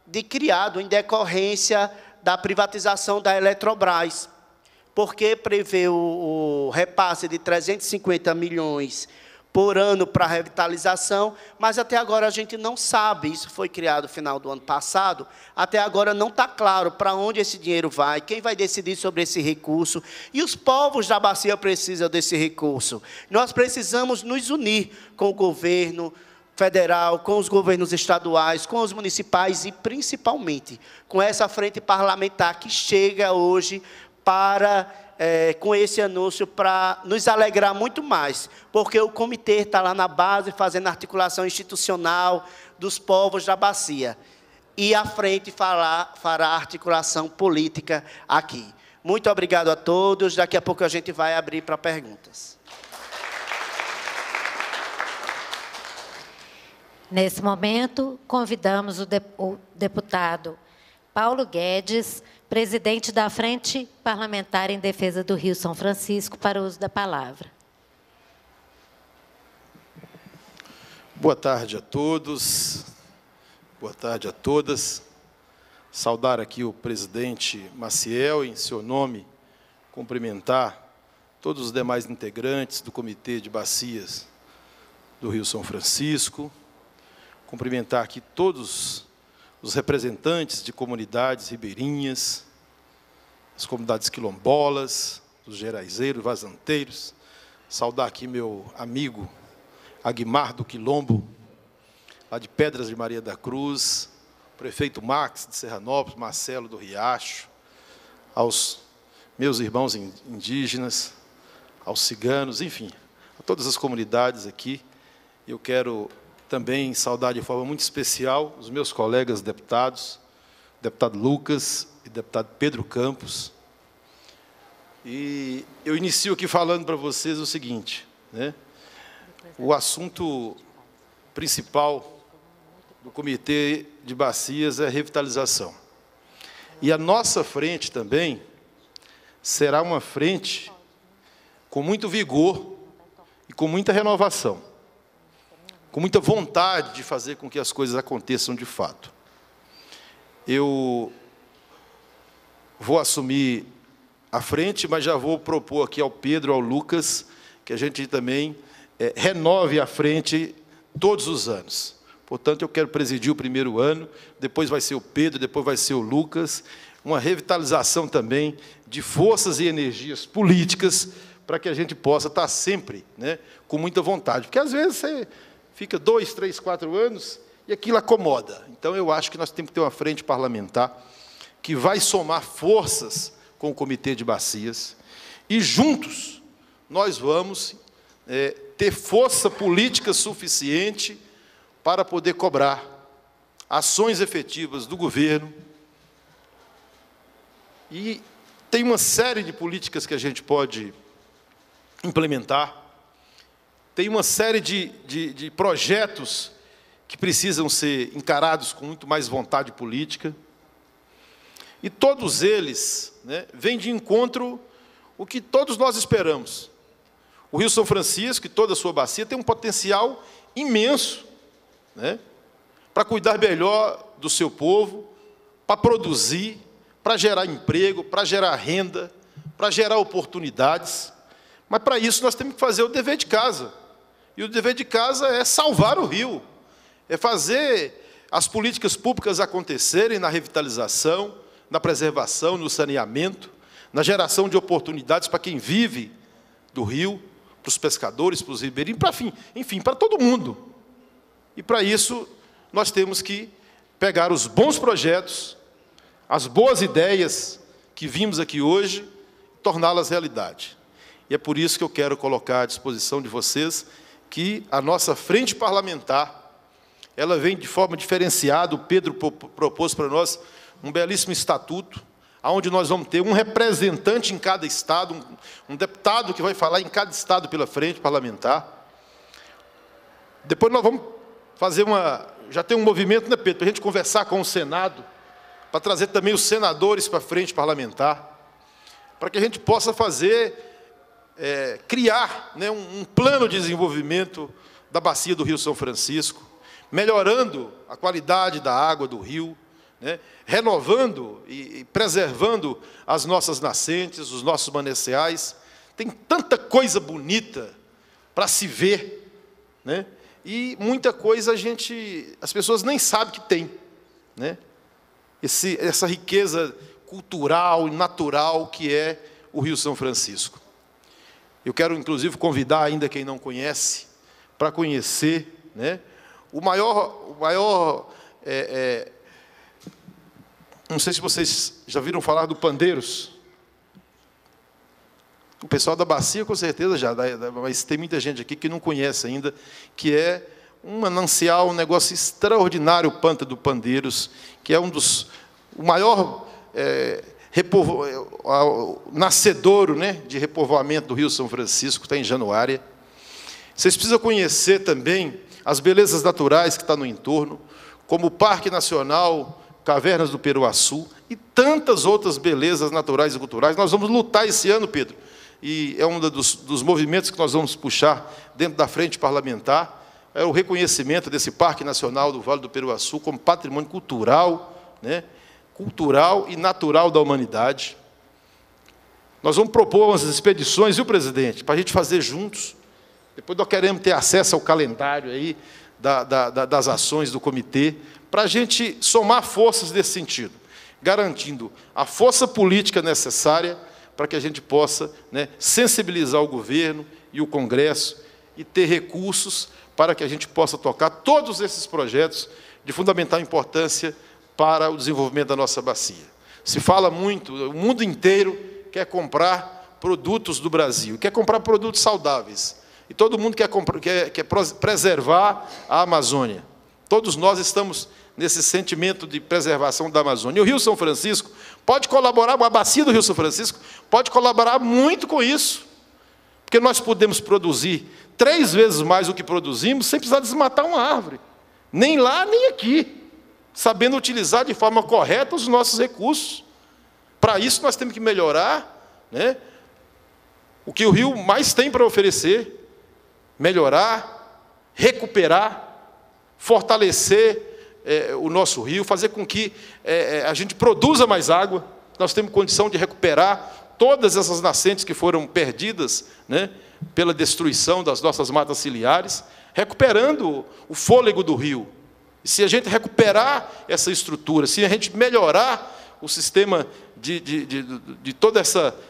de criado em decorrência da privatização da Eletrobras, porque prevê o repasse de 350 milhões por ano para a revitalização, mas até agora a gente não sabe, isso foi criado no final do ano passado, até agora não está claro para onde esse dinheiro vai, quem vai decidir sobre esse recurso, e os povos da bacia precisam desse recurso. Nós precisamos nos unir com o governo federal, com os governos estaduais, com os municipais e, principalmente, com essa frente parlamentar que chega hoje para... com esse anúncio para nos alegrar muito mais, porque o comitê está lá na base, fazendo articulação institucional dos povos da bacia. E a frente fará articulação política aqui. Muito obrigado a todos. Daqui a pouco a gente vai abrir para perguntas. Nesse momento, convidamos o deputado Paulo Guedes, presidente da Frente Parlamentar em Defesa do Rio São Francisco, para o uso da palavra. Boa tarde a todos, boa tarde a todas. Saudar aqui o presidente Maciel, em seu nome, cumprimentar todos os demais integrantes do Comitê de Bacias do Rio São Francisco, cumprimentar aqui todos os representantes de comunidades ribeirinhas, as comunidades quilombolas, os geraizeiros, vazanteiros, saudar aqui meu amigo Aguimar do Quilombo, lá de Pedras de Maria da Cruz, o prefeito Max de Serranópolis, Marcelo do Riacho, aos meus irmãos indígenas, aos ciganos, enfim, a todas as comunidades aqui. Eu quero também saudar de forma muito especial os meus colegas deputados, o deputado Lucas e o deputado Pedro Campos. E eu inicio aqui falando para vocês o seguinte, né? O assunto principal do Comitê de Bacias é a revitalização. E a nossa frente também será uma frente com muito vigor e com muita renovação, com muita vontade de fazer com que as coisas aconteçam de fato. Eu vou assumir a frente, mas já vou propor aqui ao Pedro, ao Lucas, que a gente também renove a frente todos os anos. Portanto, eu quero presidir o primeiro ano, depois vai ser o Pedro, depois vai ser o Lucas, uma revitalização também de forças e energias políticas para que a gente possa estar sempre, né, com muita vontade. Porque, às vezes, você fica 2, 3, 4 anos e aquilo acomoda. Então, eu acho que nós temos que ter uma frente parlamentar que vai somar forças com o Comitê de Bacias e, juntos, nós vamos ter força política suficiente para poder cobrar ações efetivas do governo. E tem uma série de políticas que a gente pode implementar, tem uma série de projetos que precisam ser encarados com muito mais vontade política, e todos eles, né, vêm de encontro o que todos nós esperamos. O Rio São Francisco e toda a sua bacia tem um potencial imenso, né, para cuidar melhor do seu povo, para produzir, para gerar emprego, para gerar renda, para gerar oportunidades. Mas, para isso, nós temos que fazer o dever de casa. E o dever de casa é salvar o rio, é fazer as políticas públicas acontecerem na revitalização, na preservação, no saneamento, na geração de oportunidades para quem vive do rio, para os pescadores, para os ribeirinhos, para, enfim, para todo mundo. E, para isso, nós temos que pegar os bons projetos, as boas ideias que vimos aqui hoje, e torná-las realidade. E é por isso que eu quero colocar à disposição de vocês que a nossa frente parlamentar, ela vem de forma diferenciada. O Pedro propôs para nós um belíssimo estatuto, onde nós vamos ter um representante em cada estado, um deputado que vai falar em cada estado pela frente parlamentar. Depois nós vamos fazer já tem um movimento, né, Pedro, para a gente conversar com o Senado, para trazer também os senadores para a frente parlamentar, para que a gente possa criar, né, um plano de desenvolvimento da bacia do Rio São Francisco, melhorando a qualidade da água do rio, né, renovando e preservando as nossas nascentes, os nossos mananciais. Tem tanta coisa bonita para se ver, né, e muita coisa as pessoas nem sabem que tem, né, essa riqueza cultural e natural que é o Rio São Francisco. Eu quero, inclusive, convidar ainda quem não conhece, para conhecer, né, o maior não sei se vocês já viram falar do Pandeiros. O pessoal da Bacia, com certeza, já, mas tem muita gente aqui que não conhece ainda, que é um manancial, um negócio extraordinário, o Pântano do Pandeiros, que é o maior nascedouro, né, de repovoamento do Rio São Francisco, está em Januária. Vocês precisam conhecer também as belezas naturais que estão no entorno, como o Parque Nacional Cavernas do Peruaçu e tantas outras belezas naturais e culturais. Nós vamos lutar esse ano, Pedro, e é um dos movimentos que nós vamos puxar dentro da frente parlamentar, é o reconhecimento desse Parque Nacional do Vale do Peruaçu como patrimônio cultural, né, cultural e natural da humanidade. Nós vamos propor umas expedições, viu, presidente, para a gente fazer juntos. Depois nós queremos ter acesso ao calendário aí das ações do comitê, para a gente somar forças nesse sentido, garantindo a força política necessária para que a gente possa, né, sensibilizar o governo e o Congresso e ter recursos para que a gente possa tocar todos esses projetos de fundamental importância para o desenvolvimento da nossa bacia. Se fala muito, o mundo inteiro quer comprar produtos do Brasil, quer comprar produtos saudáveis, e todo mundo quer preservar a Amazônia. Todos nós estamos nesse sentimento de preservação da Amazônia. E o Rio São Francisco pode colaborar, a bacia do Rio São Francisco pode colaborar muito com isso, porque nós podemos produzir 3 vezes mais do que produzimos sem precisar desmatar uma árvore, nem lá nem aqui, sabendo utilizar de forma correta os nossos recursos. Para isso nós temos que melhorar, né, o que o rio mais tem para oferecer, melhorar, recuperar, fortalecer o nosso rio, fazer com que a gente produza mais água. Nós temos condição de recuperar todas essas nascentes que foram perdidas, né, pela destruição das nossas matas ciliares, recuperando o fôlego do rio. E se a gente recuperar essa estrutura, se a gente melhorar o sistema de toda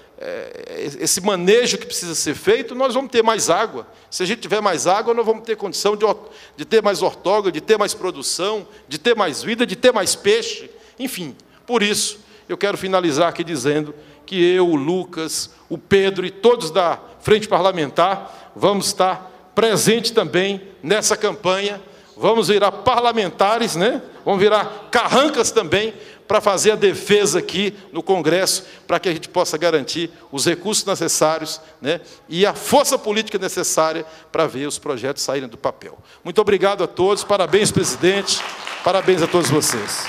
esse manejo que precisa ser feito, nós vamos ter mais água. Se a gente tiver mais água, nós vamos ter condição de ter mais ortógone, de ter mais produção, de ter mais vida, de ter mais peixe. Enfim, por isso, eu quero finalizar aqui dizendo que eu, o Lucas, o Pedro e todos da Frente Parlamentar vamos estar presentes também nessa campanha. Vamos virar parlamentares, né? Vamos virar carrancas também, para fazer a defesa aqui no Congresso, para que a gente possa garantir os recursos necessários, né, e a força política necessária para ver os projetos saírem do papel. Muito obrigado a todos, parabéns, presidente, parabéns a todos vocês.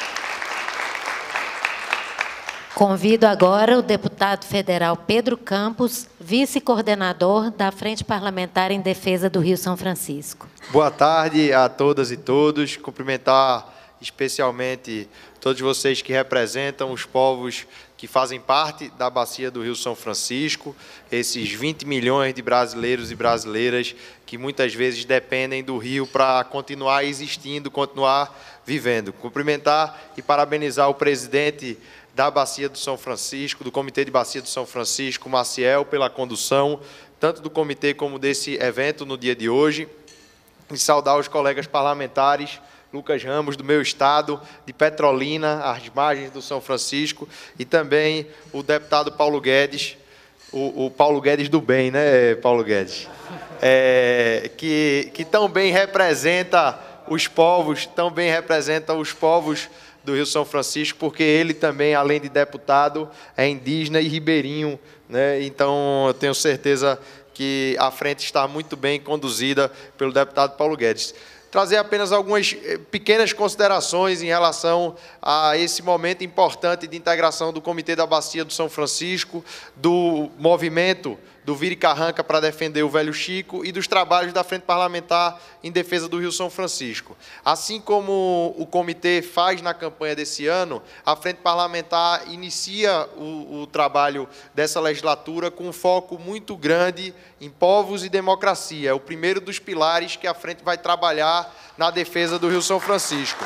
Convido agora o deputado federal Pedro Campos, vice-coordenador da Frente Parlamentar em Defesa do Rio São Francisco. Boa tarde a todas e todos. Cumprimentar especialmente todos vocês que representam os povos que fazem parte da bacia do Rio São Francisco, esses 20 milhões de brasileiros e brasileiras que muitas vezes dependem do rio para continuar existindo, continuar vivendo. Cumprimentar e parabenizar o presidente da Bacia do São Francisco, do Comitê de Bacia do São Francisco, Maciel, pela condução, tanto do comitê como desse evento no dia de hoje, e saudar os colegas parlamentares, Lucas Ramos, do meu estado, de Petrolina, às margens do São Francisco, e também o deputado Paulo Guedes, o Paulo Guedes do bem, né, Paulo Guedes? Que tão bem representa os povos, do Rio São Francisco, porque ele também, além de deputado, é indígena e ribeirinho, né? Então, eu tenho certeza que a frente está muito bem conduzida pelo deputado Paulo Guedes. Trazer apenas algumas pequenas considerações em relação a esse momento importante de integração do Comitê da Bacia do São Francisco, do movimento do Vire Carranca para defender o Velho Chico e dos trabalhos da Frente Parlamentar em defesa do Rio São Francisco. Assim como o comitê faz na campanha desse ano, a Frente Parlamentar inicia o trabalho dessa legislatura com um foco muito grande em povos e democracia. É o primeiro dos pilares que a Frente vai trabalhar na defesa do Rio São Francisco.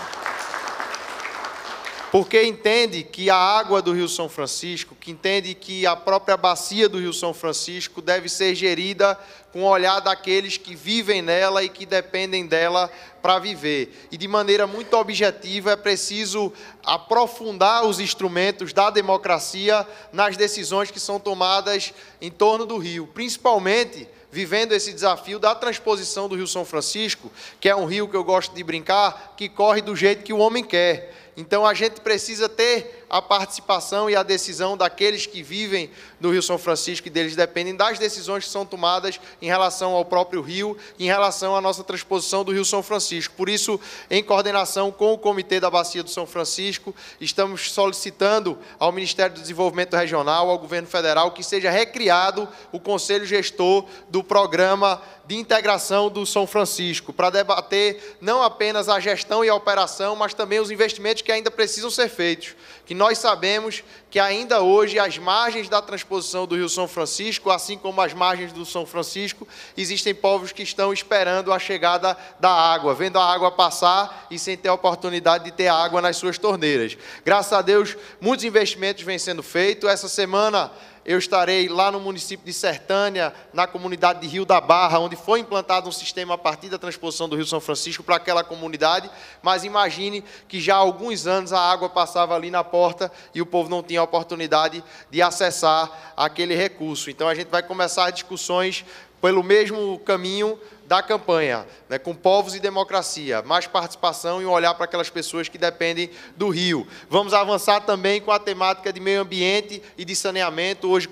Porque entende que a água do Rio São Francisco, que entende que a própria bacia do Rio São Francisco deve ser gerida com o olhar daqueles que vivem nela e que dependem dela para viver. E de maneira muito objetiva é preciso aprofundar os instrumentos da democracia nas decisões que são tomadas em torno do rio, principalmente vivendo esse desafio da transposição do Rio São Francisco, que é um rio que eu gosto de brincar, que corre do jeito que o homem quer. Então, a gente precisa ter a participação e a decisão daqueles que vivem no Rio São Francisco e deles dependem das decisões que são tomadas em relação ao próprio rio e em relação à nossa transposição do Rio São Francisco. Por isso, em coordenação com o Comitê da Bacia do São Francisco, estamos solicitando ao Ministério do Desenvolvimento Regional, ao Governo Federal, que seja recriado o Conselho Gestor do Programa de Integração do São Francisco, para debater não apenas a gestão e a operação, mas também os investimentos que ainda precisam ser feitos. Que nós sabemos que ainda hoje, às margens da transposição do Rio São Francisco, assim como as margens do São Francisco, existem povos que estão esperando a chegada da água, vendo a água passar e sem ter a oportunidade de ter água nas suas torneiras. Graças a Deus, muitos investimentos vêm sendo feitos. Essa semana eu estarei lá no município de Sertânia, na comunidade de Rio da Barra, onde foi implantado um sistema a partir da transposição do Rio São Francisco para aquela comunidade, mas imagine que já há alguns anos a água passava ali na porta e o povo não tinha a oportunidade de acessar aquele recurso. Então a gente vai começar discussões pelo mesmo caminho da campanha, né, com povos e democracia, mais participação e um olhar para aquelas pessoas que dependem do rio. Vamos avançar também com a temática de meio ambiente e de saneamento. Hoje,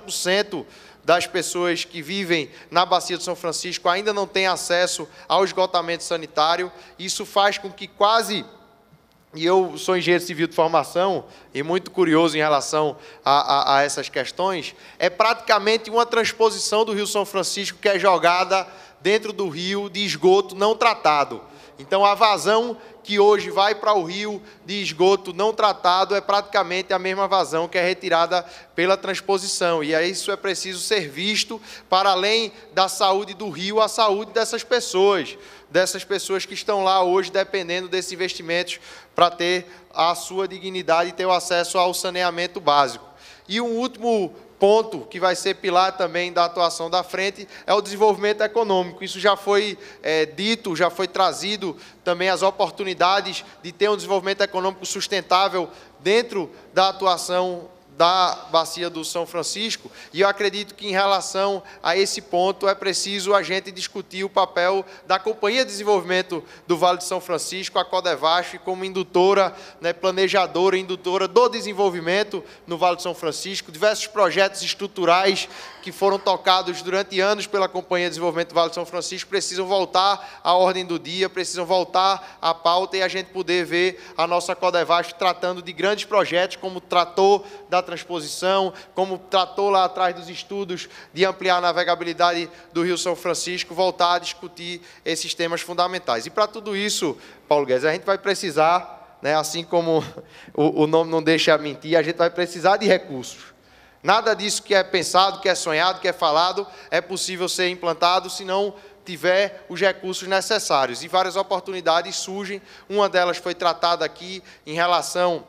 40% das pessoas que vivem na Bacia do São Francisco ainda não têm acesso ao esgotamento sanitário. Isso faz com que quase... E eu sou engenheiro civil de formação e muito curioso em relação a essas questões, é praticamente uma transposição do Rio São Francisco que é jogada dentro do rio de esgoto não tratado. Então, a vazão que hoje vai para o rio de esgoto não tratado é praticamente a mesma vazão que é retirada pela transposição. E isso é preciso ser visto para além da saúde do rio, a saúde dessas pessoas que estão lá hoje dependendo desses investimentos para ter a sua dignidade e ter o acesso ao saneamento básico. E um último ponto que vai ser pilar também da atuação da frente é o desenvolvimento econômico. Isso já foi dito, já foi trazido também as oportunidades de ter um desenvolvimento econômico sustentável dentro da atuação da Bacia do São Francisco, e eu acredito que em relação a esse ponto é preciso a gente discutir o papel da Companhia de Desenvolvimento do Vale do São Francisco, a Codevasf, como indutora, né, planejadora e indutora do desenvolvimento no Vale do São Francisco, diversos projetos estruturais que foram tocados durante anos pela Companhia de Desenvolvimento do Vale do São Francisco precisam voltar à ordem do dia, precisam voltar à pauta e a gente poder ver a nossa Codevasf tratando de grandes projetos, como tratou da transposição, como tratou lá atrás dos estudos de ampliar a navegabilidade do Rio São Francisco, voltar a discutir esses temas fundamentais. E para tudo isso, Paulo Guedes, a gente vai precisar, né, assim como o nome não deixa mentir, a gente vai precisar de recursos. Nada disso que é pensado, que é sonhado, que é falado, é possível ser implantado se não tiver os recursos necessários. E várias oportunidades surgem, uma delas foi tratada aqui em relação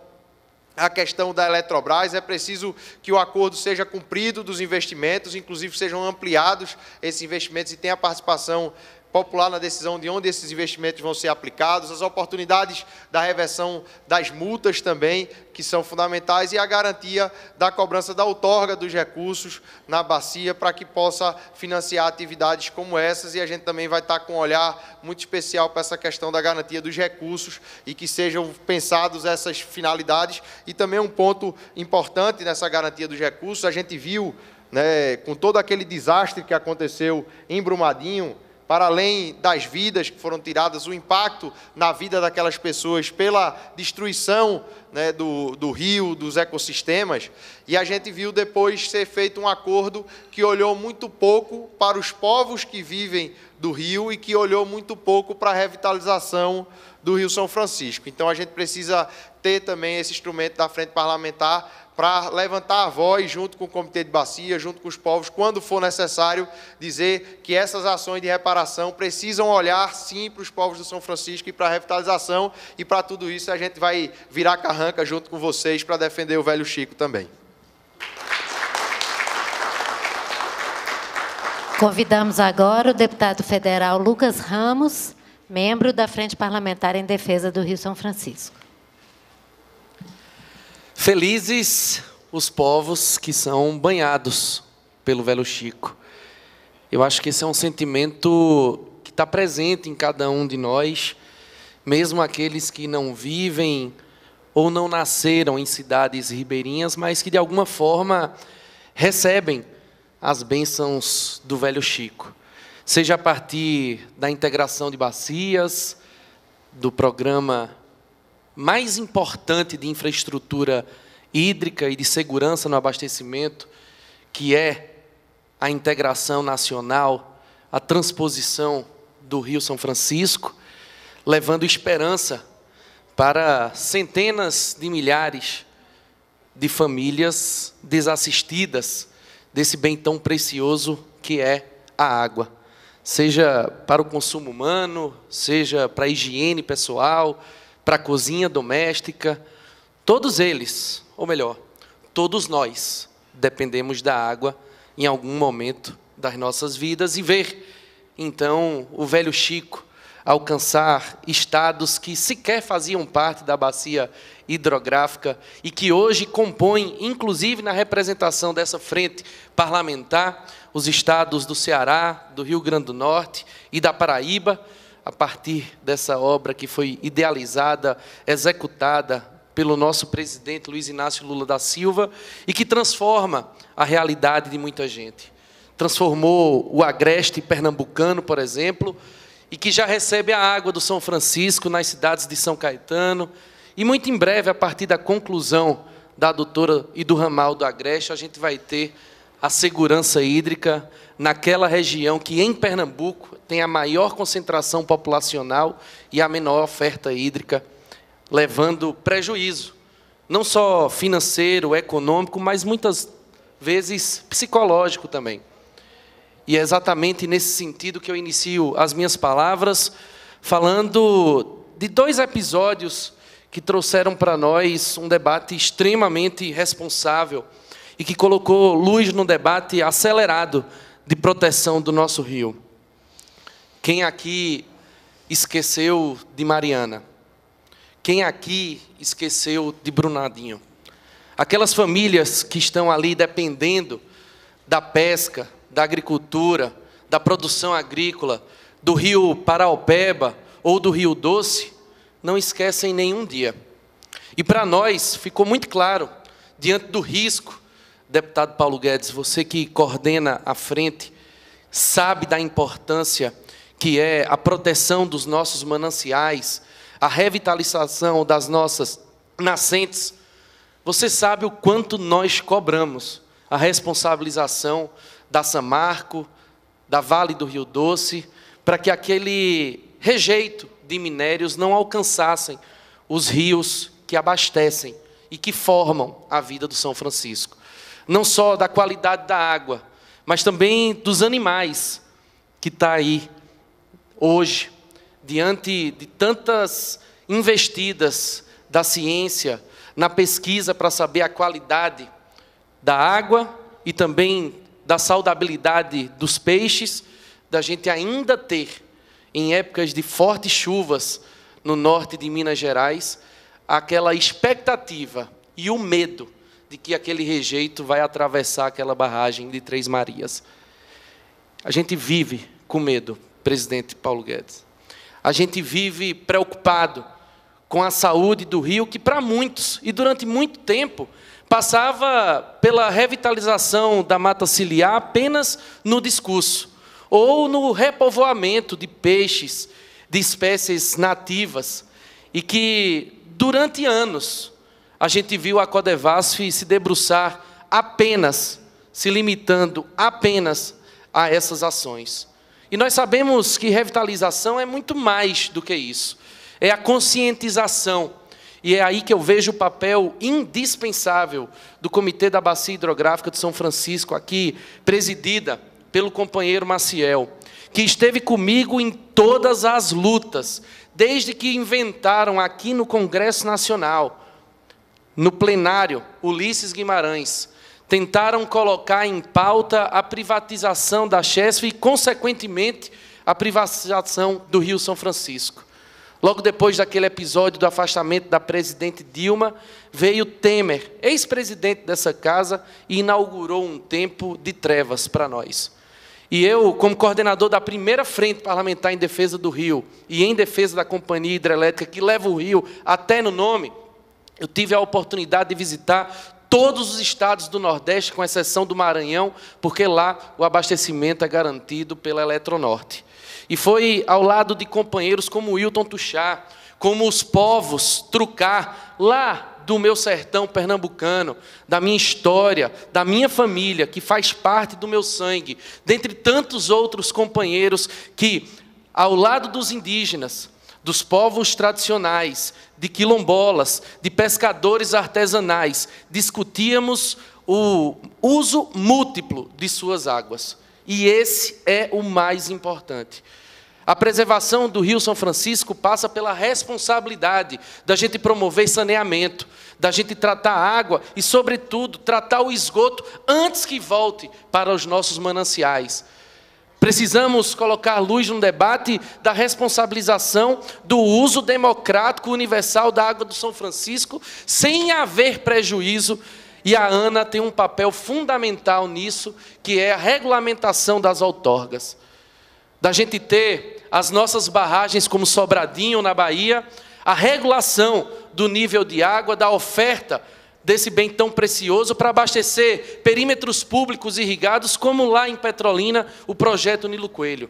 à questão da Eletrobras. É preciso que o acordo seja cumprido dos investimentos, inclusive sejam ampliados esses investimentos e tenha a participação popular na decisão de onde esses investimentos vão ser aplicados, as oportunidades da reversão das multas também, que são fundamentais, e a garantia da cobrança da outorga dos recursos na bacia para que possa financiar atividades como essas, e a gente também vai estar com um olhar muito especial para essa questão da garantia dos recursos e que sejam pensados essas finalidades. E também um ponto importante nessa garantia dos recursos, a gente viu, né, com todo aquele desastre que aconteceu em Brumadinho, para além das vidas que foram tiradas, o impacto na vida daquelas pessoas pela destruição, né, do rio, dos ecossistemas, e a gente viu depois ser feito um acordo que olhou muito pouco para os povos que vivem do rio e que olhou muito pouco para a revitalização do Rio São Francisco. Então, a gente precisa ter também esse instrumento da Frente Parlamentar para levantar a voz junto com o Comitê de Bacia, junto com os povos, quando for necessário, dizer que essas ações de reparação precisam olhar, sim, para os povos do São Francisco e para a revitalização, e para tudo isso a gente vai virar carranca junto com vocês para defender o Velho Chico também. Convidamos agora o deputado federal Lucas Ramos, membro da Frente Parlamentar em Defesa do Rio São Francisco. Felizes os povos que são banhados pelo Velho Chico. Eu acho que esse é um sentimento que está presente em cada um de nós, mesmo aqueles que não vivem ou não nasceram em cidades ribeirinhas, mas que de alguma forma recebem as bênçãos do Velho Chico. Seja a partir da integração de bacias, do programa mais importante de infraestrutura hídrica e de segurança no abastecimento, que é a integração nacional, a transposição do Rio São Francisco, levando esperança para centenas de milhares de famílias desassistidas desse bem tão precioso que é a água. Seja para o consumo humano, seja para a higiene pessoal, para a cozinha doméstica, todos eles, ou melhor, todos nós dependemos da água em algum momento das nossas vidas, e ver, então, o Velho Chico alcançar estados que sequer faziam parte da bacia hidrográfica e que hoje compõem, inclusive na representação dessa frente parlamentar, os estados do Ceará, do Rio Grande do Norte e da Paraíba, a partir dessa obra que foi idealizada, executada pelo nosso presidente Luiz Inácio Lula da Silva e que transforma a realidade de muita gente. Transformou o agreste pernambucano, por exemplo, e que já recebe a água do São Francisco nas cidades de São Caetano, e muito em breve, a partir da conclusão da adutora e do ramal do agreste, a gente vai ter a segurança hídrica naquela região que, em Pernambuco, tem a maior concentração populacional e a menor oferta hídrica, levando prejuízo, não só financeiro, econômico, mas muitas vezes psicológico também. E é exatamente nesse sentido que eu inicio as minhas palavras, falando de 2 episódios que trouxeram para nós um debate extremamente responsável e que colocou luz no debate acelerado de proteção do nosso rio. Quem aqui esqueceu de Mariana? Quem aqui esqueceu de Brunadinho? Aquelas famílias que estão ali dependendo da pesca, da agricultura, da produção agrícola, do rio Paraopeba ou do Rio Doce, não esquecem nenhum dia. E para nós ficou muito claro, diante do risco, deputado Paulo Guedes, você que coordena a frente, sabe da importância que é a proteção dos nossos mananciais, a revitalização das nossas nascentes. Você sabe o quanto nós cobramos a responsabilização da Samarco, da Vale do Rio Doce, para que aquele rejeito de minérios não alcançassem os rios que abastecem e que formam a vida do São Francisco. Não só da qualidade da água, mas também dos animais que está aí hoje, diante de tantas investidas da ciência na pesquisa para saber a qualidade da água e também da saudabilidade dos peixes, da gente ainda ter, em épocas de fortes chuvas no norte de Minas Gerais, aquela expectativa e o medo de que aquele rejeito vai atravessar aquela barragem de Três Marias. A gente vive com medo, presidente Paulo Guedes. A gente vive preocupado com a saúde do rio, que para muitos, e durante muito tempo, passava pela revitalização da mata ciliar apenas no discurso, ou no repovoamento de peixes, de espécies nativas, e que durante anos a gente viu a Codevasf se debruçar apenas, se limitando apenas a essas ações. E nós sabemos que revitalização é muito mais do que isso. É a conscientização. E é aí que eu vejo o papel indispensável do Comitê da Bacia Hidrográfica de São Francisco, aqui presidida pelo companheiro Maciel, que esteve comigo em todas as lutas, desde que inventaram aqui no Congresso Nacional, no plenário, Ulisses Guimarães, tentaram colocar em pauta a privatização da Chesf e, consequentemente, a privatização do Rio São Francisco. Logo depois daquele episódio do afastamento da presidente Dilma, veio Temer, ex-presidente dessa casa, e inaugurou um tempo de trevas para nós. E eu, como coordenador da primeira frente parlamentar em defesa do Rio e em defesa da companhia hidrelétrica que leva o Rio até no nome, eu tive a oportunidade de visitar todos os estados do Nordeste, com exceção do Maranhão, porque lá o abastecimento é garantido pela Eletronorte. E foi ao lado de companheiros como Wilton Tuchá, como os povos Trucá, lá do meu sertão pernambucano, da minha história, da minha família, que faz parte do meu sangue, dentre tantos outros companheiros que, ao lado dos indígenas, dos povos tradicionais, de quilombolas, de pescadores artesanais, discutíamos o uso múltiplo de suas águas. E esse é o mais importante. A preservação do Rio São Francisco passa pela responsabilidade da gente promover saneamento, da gente tratar a água e, sobretudo, tratar o esgoto antes que volte para os nossos mananciais. Precisamos colocar luz no debate da responsabilização do uso democrático universal da água do São Francisco, sem haver prejuízo. E a ANA tem um papel fundamental nisso, que é a regulamentação das outorgas. Da gente ter as nossas barragens como Sobradinho, na Bahia, a regulação do nível de água, da oferta desse bem tão precioso para abastecer perímetros públicos irrigados, como lá em Petrolina, o projeto Nilo Coelho.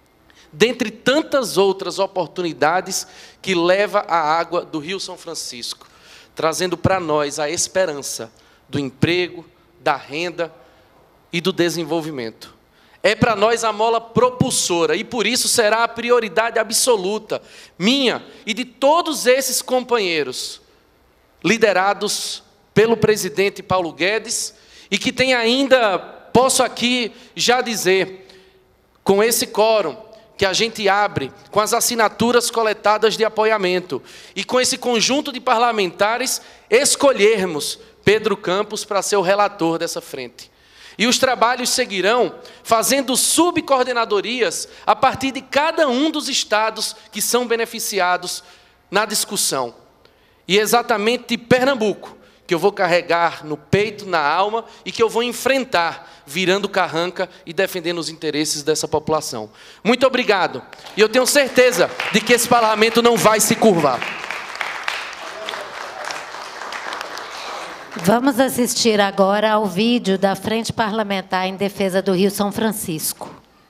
Dentre tantas outras oportunidades que leva a água do Rio São Francisco, trazendo para nós a esperança do emprego, da renda e do desenvolvimento. É para nós a mola propulsora, e por isso será a prioridade absoluta, minha e de todos esses companheiros, liderados pelo presidente Paulo Guedes, e que tem ainda, posso aqui já dizer, com esse quórum, que a gente abre com as assinaturas coletadas de apoiamento, e com esse conjunto de parlamentares, escolhermos Pedro Campos para ser o relator dessa frente. E os trabalhos seguirão fazendo subcoordenadorias a partir de cada um dos estados que são beneficiados na discussão. E exatamente Pernambuco, que eu vou carregar no peito, na alma, e que eu vou enfrentar, virando carranca e defendendo os interesses dessa população. Muito obrigado. E eu tenho certeza de que esse parlamento não vai se curvar. Vamos assistir agora ao vídeo da Frente Parlamentar em Defesa do Rio São Francisco.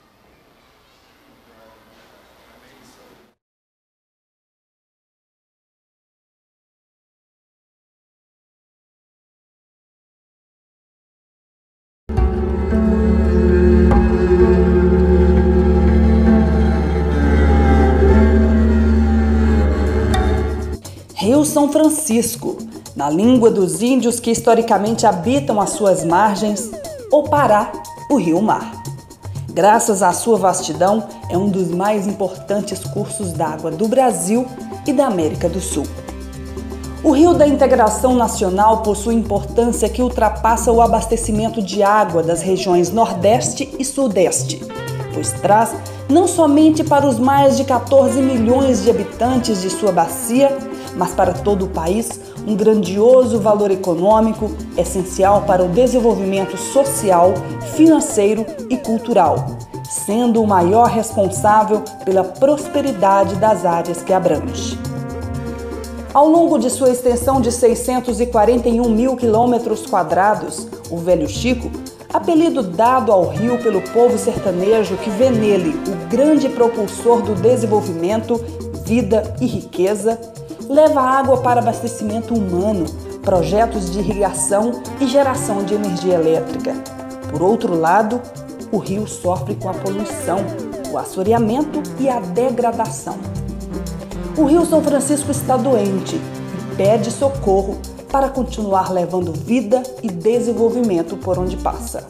Rio São Francisco, na língua dos índios que historicamente habitam as suas margens, ou Pará, o rio-mar. Graças à sua vastidão, é um dos mais importantes cursos d'água do Brasil e da América do Sul. O Rio da Integração Nacional possui importância que ultrapassa o abastecimento de água das regiões Nordeste e Sudeste, pois traz não somente para os mais de 14 milhões de habitantes de sua bacia, mas para todo o país, um grandioso valor econômico essencial para o desenvolvimento social, financeiro e cultural, sendo o maior responsável pela prosperidade das áreas que abrange. Ao longo de sua extensão de 641 mil quilômetros quadrados, o Velho Chico, apelido dado ao rio pelo povo sertanejo que vê nele o grande propulsor do desenvolvimento, vida e riqueza, leva água para abastecimento humano, projetos de irrigação e geração de energia elétrica. Por outro lado, o rio sofre com a poluição, o assoreamento e a degradação. O Rio São Francisco está doente e pede socorro para continuar levando vida e desenvolvimento por onde passa.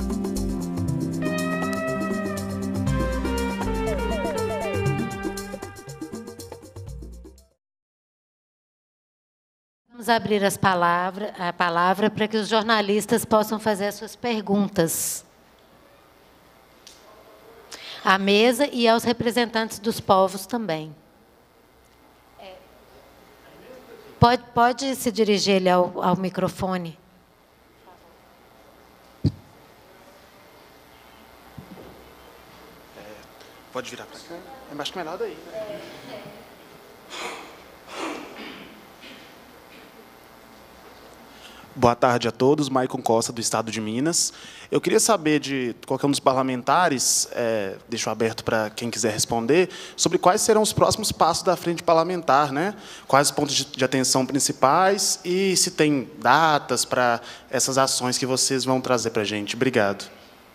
Vamos abrir a palavra para que os jornalistas possam fazer as suas perguntas à mesa e aos representantes dos povos também. Pode se dirigir ele ao microfone. Pode virar para cá. É mais que melhor daí, né? Boa tarde a todos, Maicon Costa, do Estado de Minas. Eu queria saber de qualquer um dos parlamentares, deixo aberto para quem quiser responder, sobre quais serão os próximos passos da frente parlamentar, né? Quais os pontos de atenção principais e se tem datas para essas ações que vocês vão trazer para a gente. Obrigado.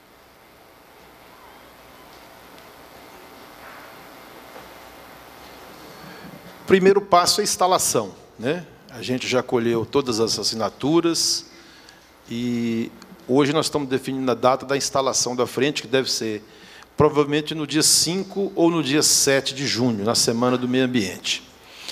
O primeiro passo é a instalação, né? A gente já colheu todas as assinaturas e hoje nós estamos definindo a data da instalação da frente, que deve ser provavelmente no dia 5 ou no dia 7 de junho, na Semana do Meio Ambiente.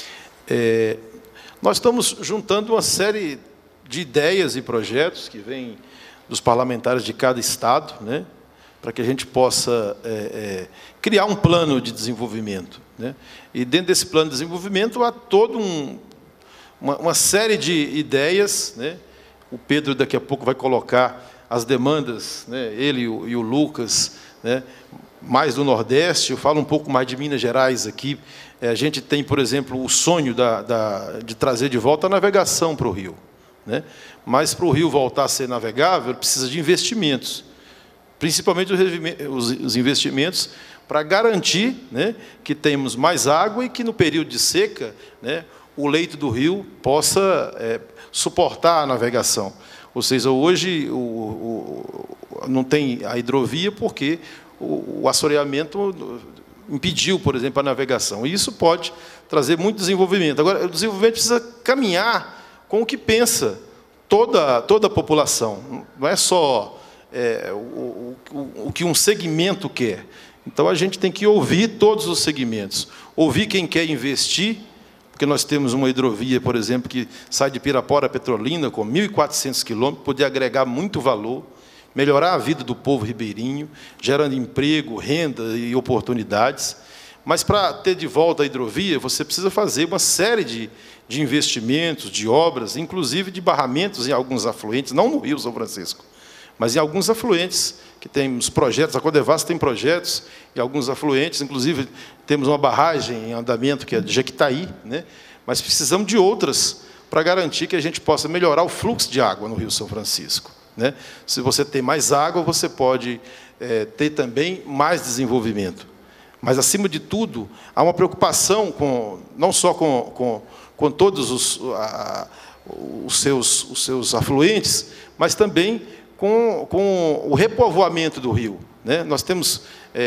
Nós estamos juntando uma série de ideias e projetos que vêm dos parlamentares de cada estado, né, para que a gente possa criar um plano de desenvolvimento, né? E dentro desse plano de desenvolvimento há todo uma série de ideias, né? O Pedro daqui a pouco vai colocar as demandas, né? Ele e o Lucas, né? Mais do Nordeste. Eu falo um pouco mais de Minas Gerais aqui. A gente tem, por exemplo, o sonho de trazer de volta a navegação para o rio, né? Mas para o rio voltar a ser navegável, precisa de investimentos, principalmente os investimentos para garantir, né, que temos mais água e que no período de seca, né, o leito do rio possa suportar a navegação. Ou seja, hoje não tem a hidrovia porque o assoreamento impediu, por exemplo, a navegação. E isso pode trazer muito desenvolvimento. Agora, o desenvolvimento precisa caminhar com o que pensa toda a população. Não é só o que um segmento quer. Então, a gente tem que ouvir todos os segmentos. Ouvir quem quer investir, porque nós temos uma hidrovia, por exemplo, que sai de Pirapora a Petrolina, com 1.400 quilômetros, poder agregar muito valor, melhorar a vida do povo ribeirinho, gerando emprego, renda e oportunidades. Mas, para ter de volta a hidrovia, você precisa fazer uma série de investimentos, de obras, inclusive de barramentos em alguns afluentes, não no Rio São Francisco, mas em alguns afluentes, que temos projetos, a Codevas tem projetos em alguns afluentes, inclusive temos uma barragem em andamento, que é de Jequitaí, né? Mas precisamos de outras para garantir que a gente possa melhorar o fluxo de água no Rio São Francisco, né? Se você tem mais água, você pode ter também mais desenvolvimento. Mas, acima de tudo, há uma preocupação não só com todos os seus afluentes, mas também com o repovoamento do rio, né? Nós temos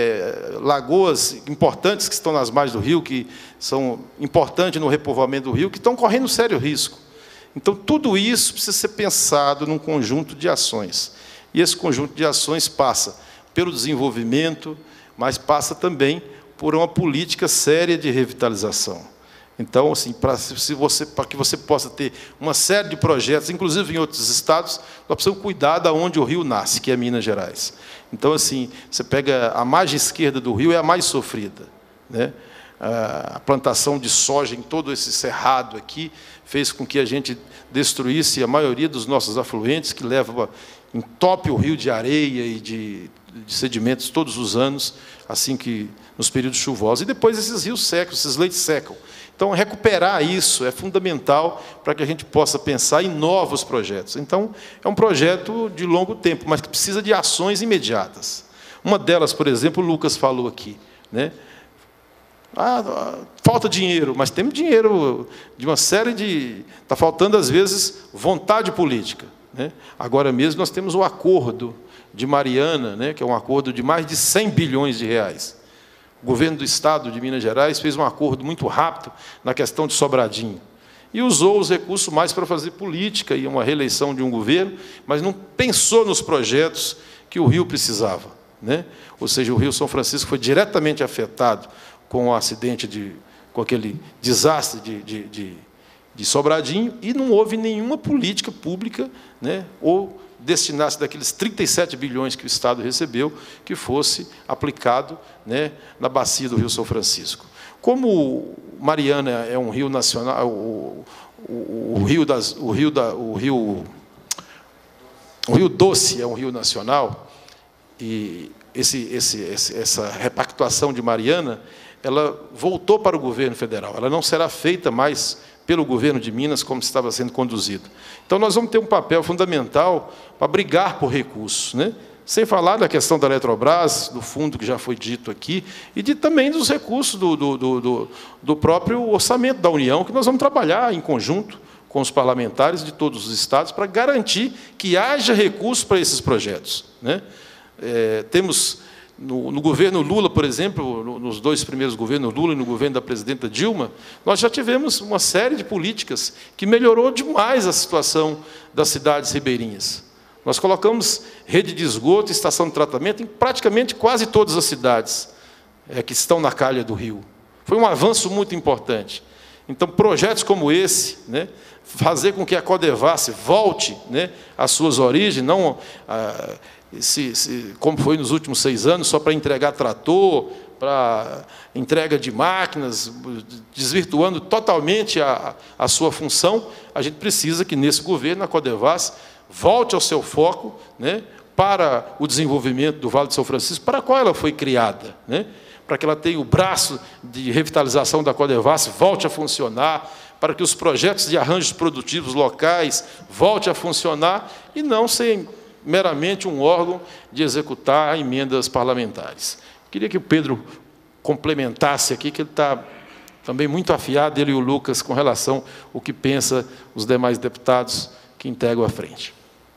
lagoas importantes que estão nas margens do rio, que são importantes no repovoamento do rio, que estão correndo sério risco. Então, tudo isso precisa ser pensado num conjunto de ações. E esse conjunto de ações passa pelo desenvolvimento, mas passa também por uma política séria de revitalização. Então, assim, para que você possa ter uma série de projetos, inclusive em outros estados, nós precisamos cuidar de onde o rio nasce, que é Minas Gerais. Então, assim, você pega a margem esquerda do rio, é a mais sofrida, né? A plantação de soja em todo esse cerrado aqui fez com que a gente destruísse a maioria dos nossos afluentes, que entope o rio de areia e de sedimentos todos os anos, assim que nos períodos chuvosos. E depois esses rios secam, esses leitos secam. Então, recuperar isso é fundamental para que a gente possa pensar em novos projetos. Então, é um projeto de longo tempo, mas que precisa de ações imediatas. Uma delas, por exemplo, o Lucas falou aqui, né? Falta dinheiro, mas temos dinheiro de uma série de... Está faltando, às vezes, vontade política, né? Agora mesmo nós temos o acordo de Mariana, né, que é um acordo de mais de 100 bilhões de reais. O governo do Estado de Minas Gerais fez um acordo muito rápido na questão de Sobradinho e usou os recursos mais para fazer política e uma reeleição de um governo, mas não pensou nos projetos que o Rio precisava, né? Ou seja, o Rio São Francisco foi diretamente afetado com o acidente, com aquele desastre de Sobradinho, e não houve nenhuma política pública, né, ou destinasse daqueles 37 bilhões que o Estado recebeu, que fosse aplicado, né, na bacia do Rio São Francisco. Como Mariana é um rio nacional, o Rio Doce é um rio nacional, e essa repactuação de Mariana, ela voltou para o governo federal. Ela não será feita mais pelo governo de Minas, como estava sendo conduzido. Então, nós vamos ter um papel fundamental para brigar por recursos, né? Sem falar da questão da Eletrobras, do fundo que já foi dito aqui, e também dos recursos do próprio orçamento da União, que nós vamos trabalhar em conjunto com os parlamentares de todos os estados para garantir que haja recursos para esses projetos, né? Temos, no governo Lula, por exemplo, nos 2 primeiros governos Lula e no governo da presidenta Dilma, nós já tivemos uma série de políticas que melhorou demais a situação das cidades ribeirinhas. Nós colocamos rede de esgoto e estação de tratamento em praticamente quase todas as cidades que estão na calha do rio. Foi um avanço muito importante. Então, projetos como esse, né, fazer com que a Codevasf volte, né, às suas origens, não como foi nos últimos 6 anos, só para entregar trator, para entrega de máquinas, desvirtuando totalmente a sua função. A gente precisa que, nesse governo, a Codevasf volte ao seu foco, né, para o desenvolvimento do Vale do São Francisco, para a qual ela foi criada, né, para que ela tenha o braço de revitalização da Codevasf volte a funcionar, para que os projetos de arranjos produtivos locais voltem a funcionar e não ser meramente um órgão de executar emendas parlamentares. Queria que o Pedro complementasse aqui, que ele está também muito afiado, ele e o Lucas, com relação ao que pensa os demais deputados que integram a frente.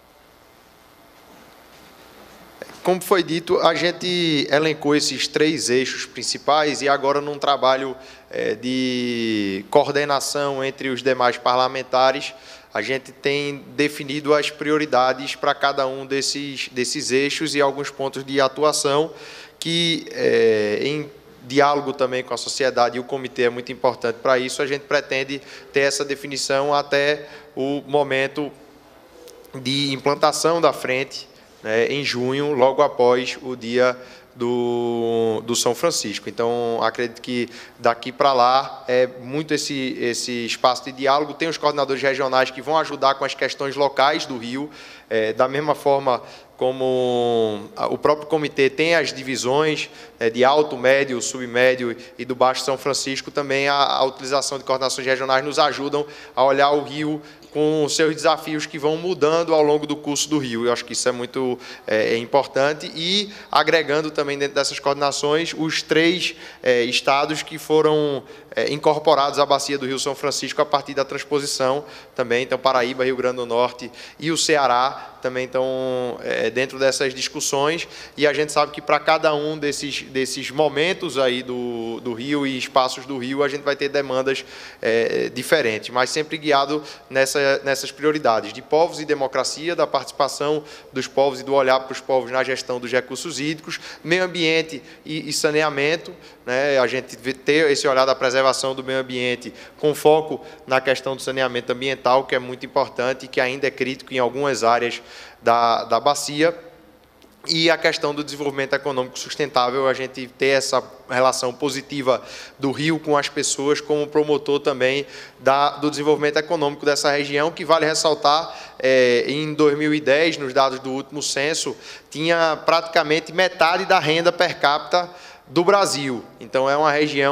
Como foi dito, a gente elencou esses 3 eixos principais e agora, num trabalho de coordenação entre os demais parlamentares, a gente tem definido as prioridades para cada um desses eixos e alguns pontos de atuação que, em diálogo também com a sociedade, e o comitê é muito importante para isso, a gente pretende ter essa definição até o momento de implantação da frente, né, em junho, logo após o dia do São Francisco. Então, acredito que daqui para lá é muito esse espaço de diálogo. Tem os coordenadores regionais que vão ajudar com as questões locais do Rio, da mesma forma como o próprio comitê tem as divisões de alto, médio, submédio e do Baixo São Francisco, também a utilização de coordenações regionais nos ajudam a olhar o Rio com os seus desafios que vão mudando ao longo do curso do Rio. Eu acho que isso é muito importante, e agregando também dentro dessas coordenações os 3 estados que foram incorporados à bacia do Rio São Francisco a partir da transposição também. Então, Paraíba, Rio Grande do Norte e o Ceará também estão dentro dessas discussões, e a gente sabe que para cada um desses momentos aí do Rio e espaços do Rio, a gente vai ter demandas diferentes, mas sempre guiado nessas prioridades de povos e democracia, da participação dos povos e do olhar para os povos na gestão dos recursos hídricos, meio ambiente e saneamento, né? A gente ter esse olhar da preservação do meio ambiente com foco na questão do saneamento ambiental, que é muito importante e que ainda é crítico em algumas áreas da bacia, e a questão do desenvolvimento econômico sustentável, a gente ter essa relação positiva do Rio com as pessoas como promotor também do desenvolvimento econômico dessa região, que vale ressaltar, em 2010, nos dados do último censo, tinha praticamente metade da renda per capita do Brasil. Então, é uma região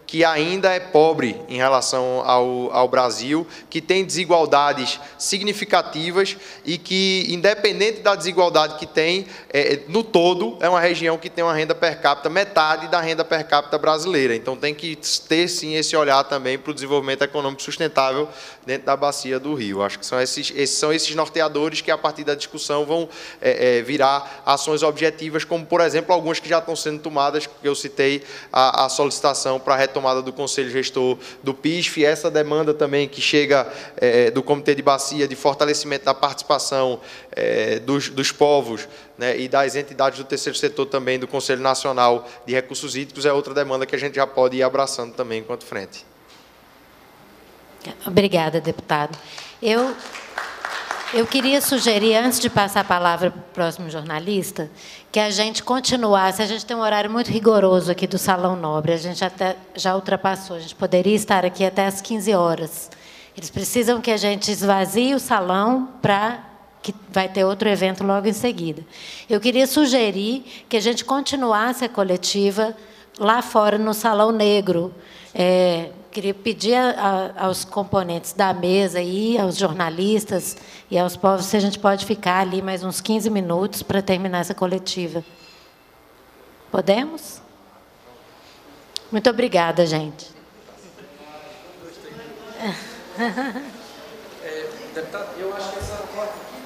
que ainda é pobre em relação ao Brasil, que tem desigualdades significativas e que, independente da desigualdade que tem, no todo, é uma região que tem uma renda per capita, metade da renda per capita brasileira. Então, tem que ter, sim, esse olhar também para o desenvolvimento econômico sustentável dentro da bacia do Rio. Acho que são esses norteadores que, a partir da discussão, vão virar ações objetivas, como, por exemplo, algumas que já estão sendo tomadas, que eu citei a solicitação para a retomada do Conselho Gestor do PISF, essa demanda também que chega do Comitê de Bacia, de fortalecimento da participação dos povos, né, e das entidades do terceiro setor também, do Conselho Nacional de Recursos Hídricos, é outra demanda que a gente já pode ir abraçando também enquanto frente. Obrigada, deputado. Eu queria sugerir, antes de passar a palavra para o próximo jornalista, que a gente continuasse. A gente tem um horário muito rigoroso aqui do Salão Nobre, a gente até já ultrapassou, a gente poderia estar aqui até às 15 horas. Eles precisam que a gente esvazie o salão para que vai ter outro evento logo em seguida. Eu queria sugerir que a gente continuasse a coletiva lá fora, no Salão Negro. Queria pedir aos componentes da mesa, e aos jornalistas e aos povos, se a gente pode ficar ali mais uns 15 minutos para terminar essa coletiva. Podemos? Muito obrigada, gente. Deputado, eu acho que essa